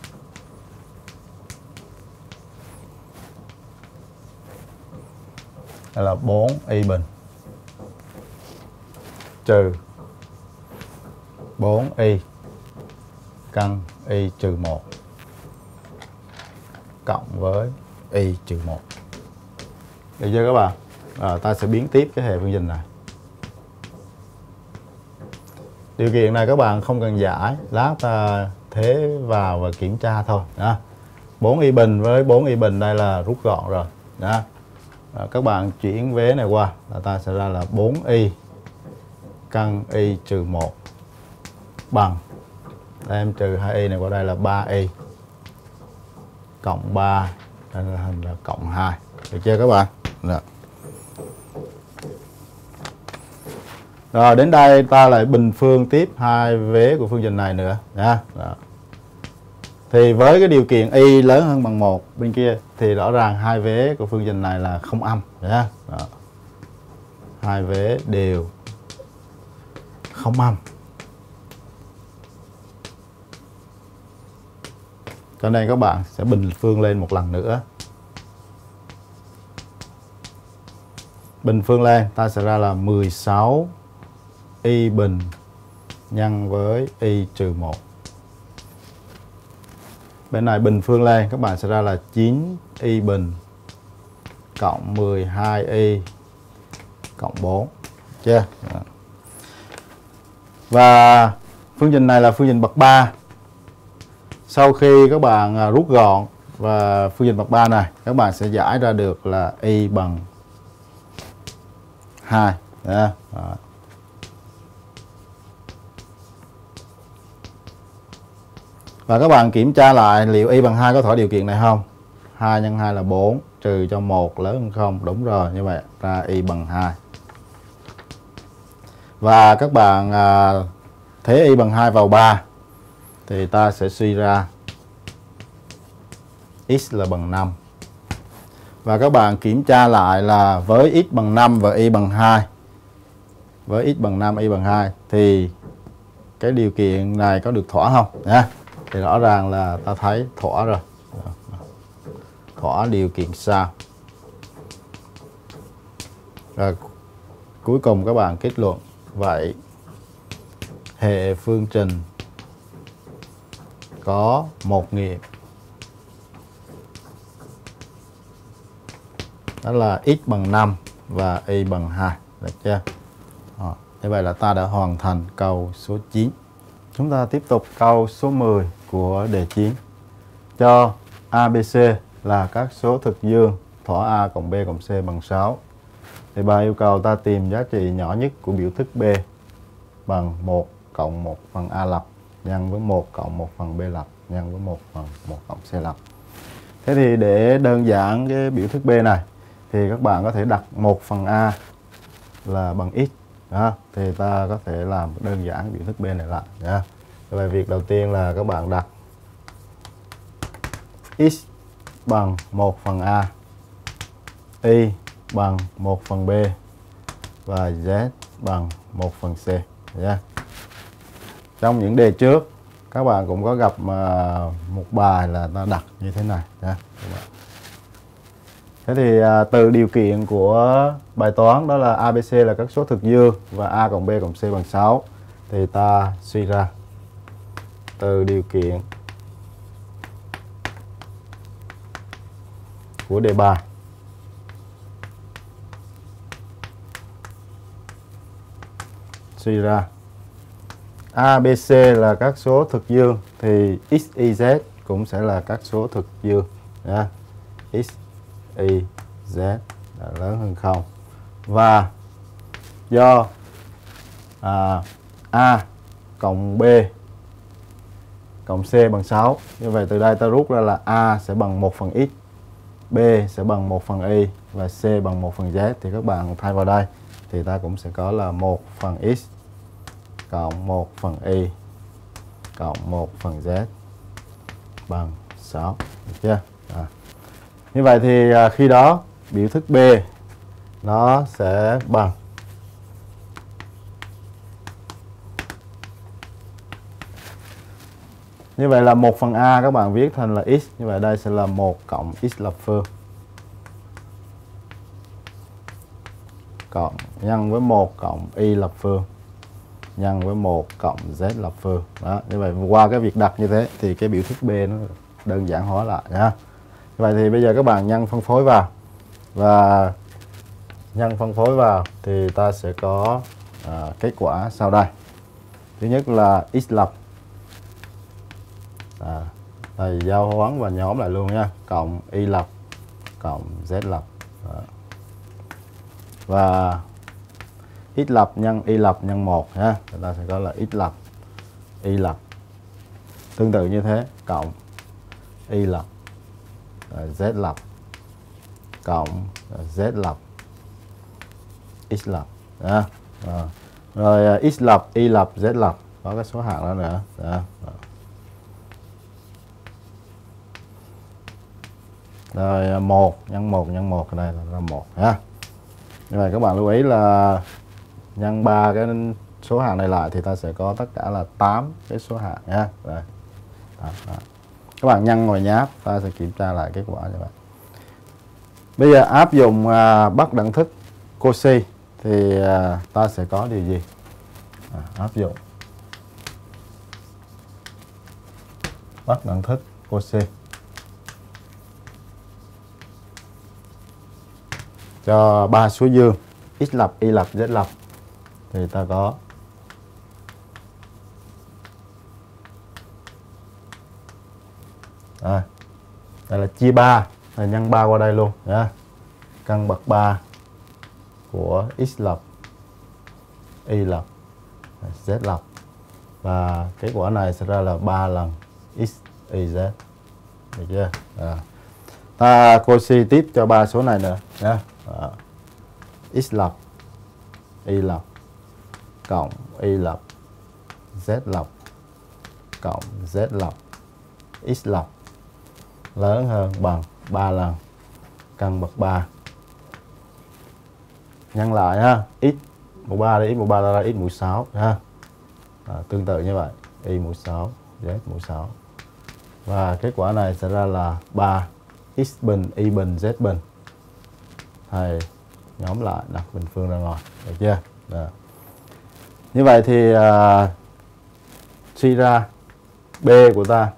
Đây là 4y bình trừ 4y căn y trừ 1 cộng với y trừ 1. Được chưa các bạn? Rồi ta sẽ biến tiếp cái hệ phương trình này. Điều kiện này các bạn không cần giải, lát ta thế vào và kiểm tra thôi. Đó. 4y bình với 4y bình đây là rút gọn rồi. Đó. Các bạn chuyển vế này qua là ta sẽ ra là 4y căn y trừ 1 bằng, em trừ 2y này qua đây là 3y cộng 3, đây là thành là cộng 2. Được chưa các bạn? Rồi. Rồi đến đây ta lại bình phương tiếp hai vế của phương trình này nữa nha. Thì với cái điều kiện y lớn hơn bằng 1 bên kia thì rõ ràng hai vế của phương trình này là không âm nha. Hai vế đều không âm. Cho nên các bạn sẽ bình phương lên một lần nữa. Bình phương lên ta sẽ ra là 16 y bình nhân với y trừ 1. Bên này bình phương lên các bạn sẽ ra là 9 y bình cộng 12 y cộng 4. Chưa? Và phương trình này là phương trình bậc 3. Sau khi các bạn rút gọn và phương trình bậc 3 này, các bạn sẽ giải ra được là y bằng 2. Đó. Và các bạn kiểm tra lại liệu y bằng 2 có thỏa điều kiện này không? 2 nhân 2 là 4, trừ cho 1 lớn hơn 0. Đúng rồi, như vậy ra y bằng 2. Và các bạn thế y bằng 2 vào 3 thì ta sẽ suy ra x là bằng 5. Và các bạn kiểm tra lại là với x bằng 5 và y bằng 2 với x bằng 5, y bằng 2 thì cái điều kiện này có được thỏa không nha? Thì rõ ràng là ta thấy thỏa rồi. Thỏa điều kiện sau. Rồi cuối cùng các bạn kết luận vậy hệ phương trình có một nghiệm đó là x bằng 5 và y bằng 2, được chưa? Như vậy là ta đã hoàn thành câu số 9. Chúng ta tiếp tục câu số 10 của đề 9. Cho ABC là các số thực dương, thỏa A cộng B cộng C bằng 6. Thì bà yêu cầu ta tìm giá trị nhỏ nhất của biểu thức B bằng 1 cộng 1 phần A lập nhân với 1 cộng 1 phần B lập nhân với 1 phần 1 cộng C lập. Thế thì để đơn giản cái biểu thức B này thì các bạn có thể đặt 1 phần A là bằng x. Đó, thì ta có thể làm đơn giản biểu thức B này lại nha. Vậy việc đầu tiên là các bạn đặt x bằng 1 phần A, y bằng 1 phần B và z bằng 1 phần C nha. Trong những đề trước các bạn cũng có gặp một bài là ta đặt như thế này nha. Thế thì từ điều kiện của bài toán đó là ABC là các số thực dương và A cộng B cộng C bằng 6 thì ta suy ra từ điều kiện của đề bài suy ra ABC là các số thực dương thì x, y, z cũng sẽ là các số thực dương nha. X, y, z là lớn hơn 0 và do A cộng B cộng C bằng 6, như vậy từ đây ta rút ra là A sẽ bằng 1 phần x, B sẽ bằng 1 phần y và C bằng 1 phần z, thì các bạn thay vào đây thì ta cũng sẽ có là 1 phần x cộng 1 phần y cộng 1 phần z bằng 6, được chưa? Như vậy thì khi đó biểu thức B nó sẽ bằng như vậy là 1 phần A các bạn viết thành là x, như vậy đây sẽ là 1 cộng x lập phương cộng nhân với 1 cộng y lập phương nhân với 1 cộng z lập phương. Đó, như vậy qua cái việc đặt như thế thì cái biểu thức B nó đơn giản hóa lại nha. Vậy thì bây giờ các bạn nhân phân phối vào, và nhân phân phối vào thì ta sẽ có kết quả sau đây. Thứ nhất là x lập thầy giao hoán và nhóm lại luôn nha, cộng y lập cộng z lập. Đó. Và x lập nhân y lập nhân 1 nha, chúng ta sẽ có là x lập y lập tương tự như thế cộng y lập z lập cộng z lập x lập. Đó. Rồi x lập y lập z lập có cái số hạng đó nữa. Đó. Rồi 1 nhân 1 nhân 1 đây là 1 ha. Như vậy các bạn lưu ý là nhân 3 cái số hạng này lại thì ta sẽ có tất cả là 8 cái số hạng nha. Rồi. Đó. Các bạn nhân ngồi nháp, ta sẽ kiểm tra lại kết quả như vậy. Bây giờ áp dụng bất đẳng thức Cauchy thì ta sẽ có điều gì? Áp dụng bất đẳng thức Cauchy cho 3 số dương x lập, y lập, z lập thì ta có đây là chia 3, là nhân 3 qua đây luôn nha. Căn bậc 3 của x lập, y lập, z lập, và kết quả này sẽ ra là 3 lần x, y, z, được chưa? Ta Cauchy tiếp cho 3 số này nữa nha. X lập, y lập cộng y lập, z lập cộng z lập, x lập lớn hơn bằng 3 lần căn bậc 3. Nhân lại ha, x mũ 3 đây, x mũ 3 ta ra x mũ 6 ha. Tương tự như vậy, y mũ 6, z mũ 6. Và kết quả này sẽ ra là 3 x bình, y bình, z bình. Thầy nhóm lại đặt bình phương ra ngoài, được chưa? Đó. Như vậy thì suy ra B của ta,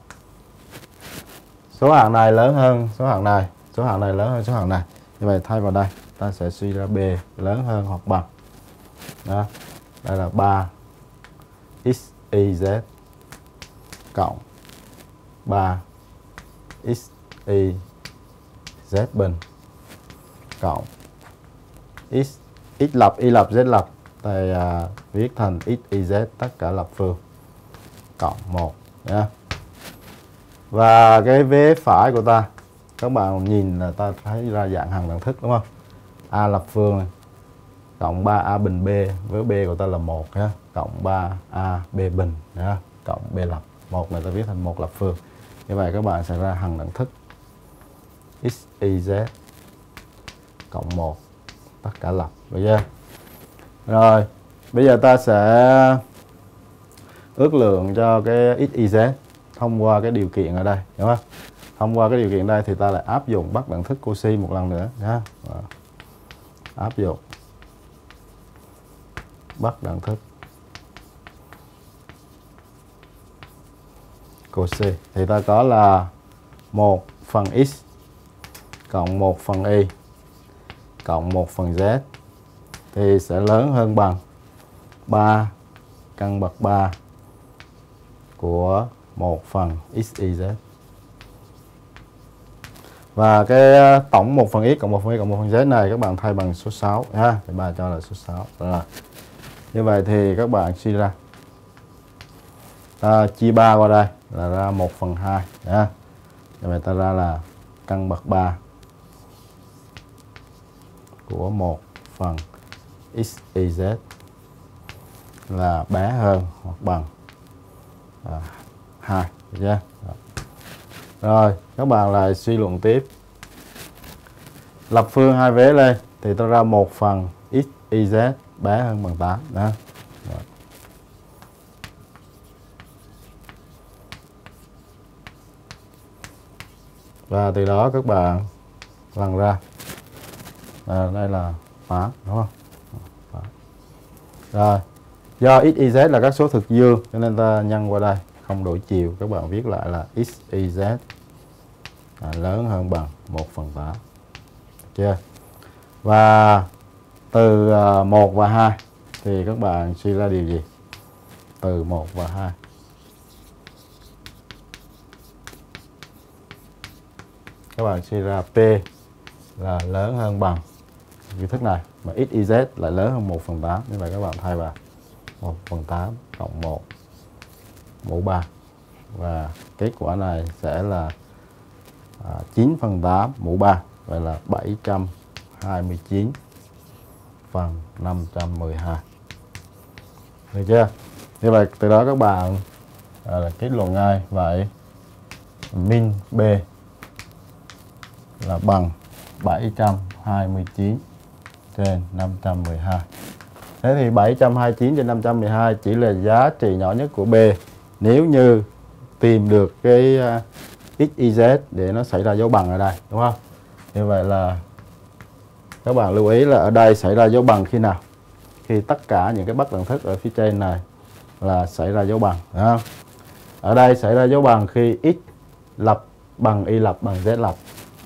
số hạng này lớn hơn số hạng này, số hạng này lớn hơn số hạng này. Như vậy thay vào đây ta sẽ suy ra B lớn hơn hoặc bằng. Đó. Đây là 3 x y z cộng 3 x y z bình cộng x lập, y lập, z lập. Thầy viết thành x y z tất cả lập phương cộng 1 nha. Và cái vế phải của ta, các bạn nhìn là ta thấy ra dạng hằng đẳng thức đúng không? A lập phương này, cộng 3a bình b, với b của ta là 1 ha, cộng 3a b bình ha, cộng b lập. 1 này ta viết thành 1 lập phương. Như vậy các bạn sẽ ra hằng đẳng thức x y z cộng 1 tất cả lập, được chưa? Rồi, bây giờ ta sẽ ước lượng cho cái x y z thông qua cái điều kiện ở đây, đúng không? Thông qua cái điều kiện đây thì ta lại áp dụng bắt đẳng thức Cauchy một lần nữa nhá. Áp dụng bắt đẳng thức Cauchy thì ta có là 1 phần x cộng 1 phần y cộng 1 phần z thì sẽ lớn hơn bằng 3 căn bậc 3 của 1 phần x y z. Và cái tổng 1 phần x cộng 1 phần y cộng 1 phần z này các bạn thay bằng số 6 ha, thì bà cho là số 6. Rồi. Như vậy thì các bạn suy ra ta chia 3 qua đây là ra 1 phần 2 ha. Như vậy ta ra là căn bậc 3 của 1 phần x y z là bé hơn hoặc bằng 2, được chưa? Rồi, các bạn lại suy luận tiếp. Lập phương hai vế lên thì ta ra 1 phần x y z bé hơn bằng 8 đó. Rồi. Và từ đó các bạn lần ra đây là 8, đúng không? 8. Rồi, do x y z là các số thực dương cho nên ta nhân qua đây không đổi chiều, các bạn viết lại là x y z lớn hơn bằng 1 phần 8. Được chưa? Và từ 1 và 2 thì các bạn suy ra điều gì? Từ 1 và 2. Các bạn suy ra P là lớn hơn bằng cái thức này, mà x y z lại lớn hơn 1 phần 8. Như vậy các bạn thay vào 1 phần 8 cộng 1 mũ 3. Và kết quả này sẽ là 9 phần 8 mũ 3. Vậy là 729 phần 512. Được chưa? Như vậy từ đó các bạn kết luận ngay. Vậy min B là bằng 729 trên 512. Thế thì 729 trên 512 chỉ là giá trị nhỏ nhất của B nếu như tìm được cái x, y, z để nó xảy ra dấu bằng ở đây, đúng không? Như vậy là các bạn lưu ý là ở đây xảy ra dấu bằng khi nào? Khi tất cả những cái bất đẳng thức ở phía trên này là xảy ra dấu bằng, đúng không? Ở đây xảy ra dấu bằng khi x lập bằng y lập bằng z lập.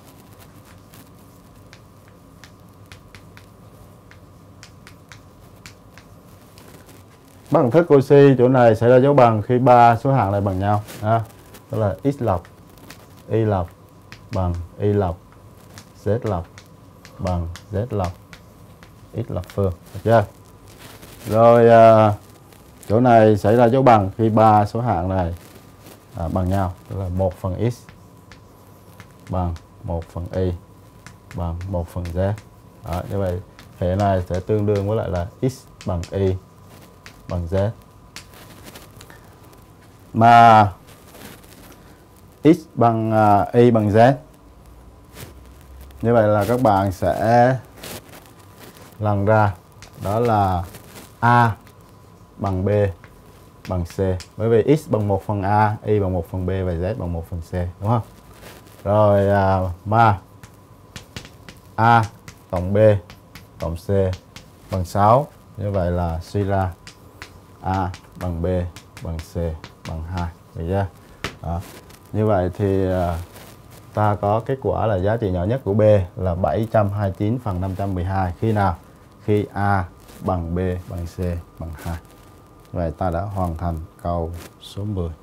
Bất đẳng thức Cauchy chỗ này xảy ra dấu bằng khi ba số hạng này bằng nhau, đó là x lập, y lập bằng y lập, z lập bằng z lập, x lập phương, được chưa? Rồi chỗ này xảy ra dấu bằng khi ba số hạng này bằng nhau, tức là 1 phần x bằng 1 phần y bằng 1 phần z. Đó, như vậy hệ này sẽ tương đương với lại là x bằng y bằng z. Mà x bằng y bằng z. Như vậy là các bạn sẽ lần ra đó là A bằng B bằng C. Bởi vì x bằng 1 phần A, y bằng 1 phần B và z bằng 1 phần C, đúng không? Rồi mà A cộng B cộng C bằng 6. Như vậy là suy ra A bằng B bằng C bằng 2. Được chưa? Đó. Như vậy thì ta có kết quả là giá trị nhỏ nhất của B là 729 phần 512. Khi nào? Khi A bằng B bằng C bằng 2. Vậy ta đã hoàn thành câu số 10.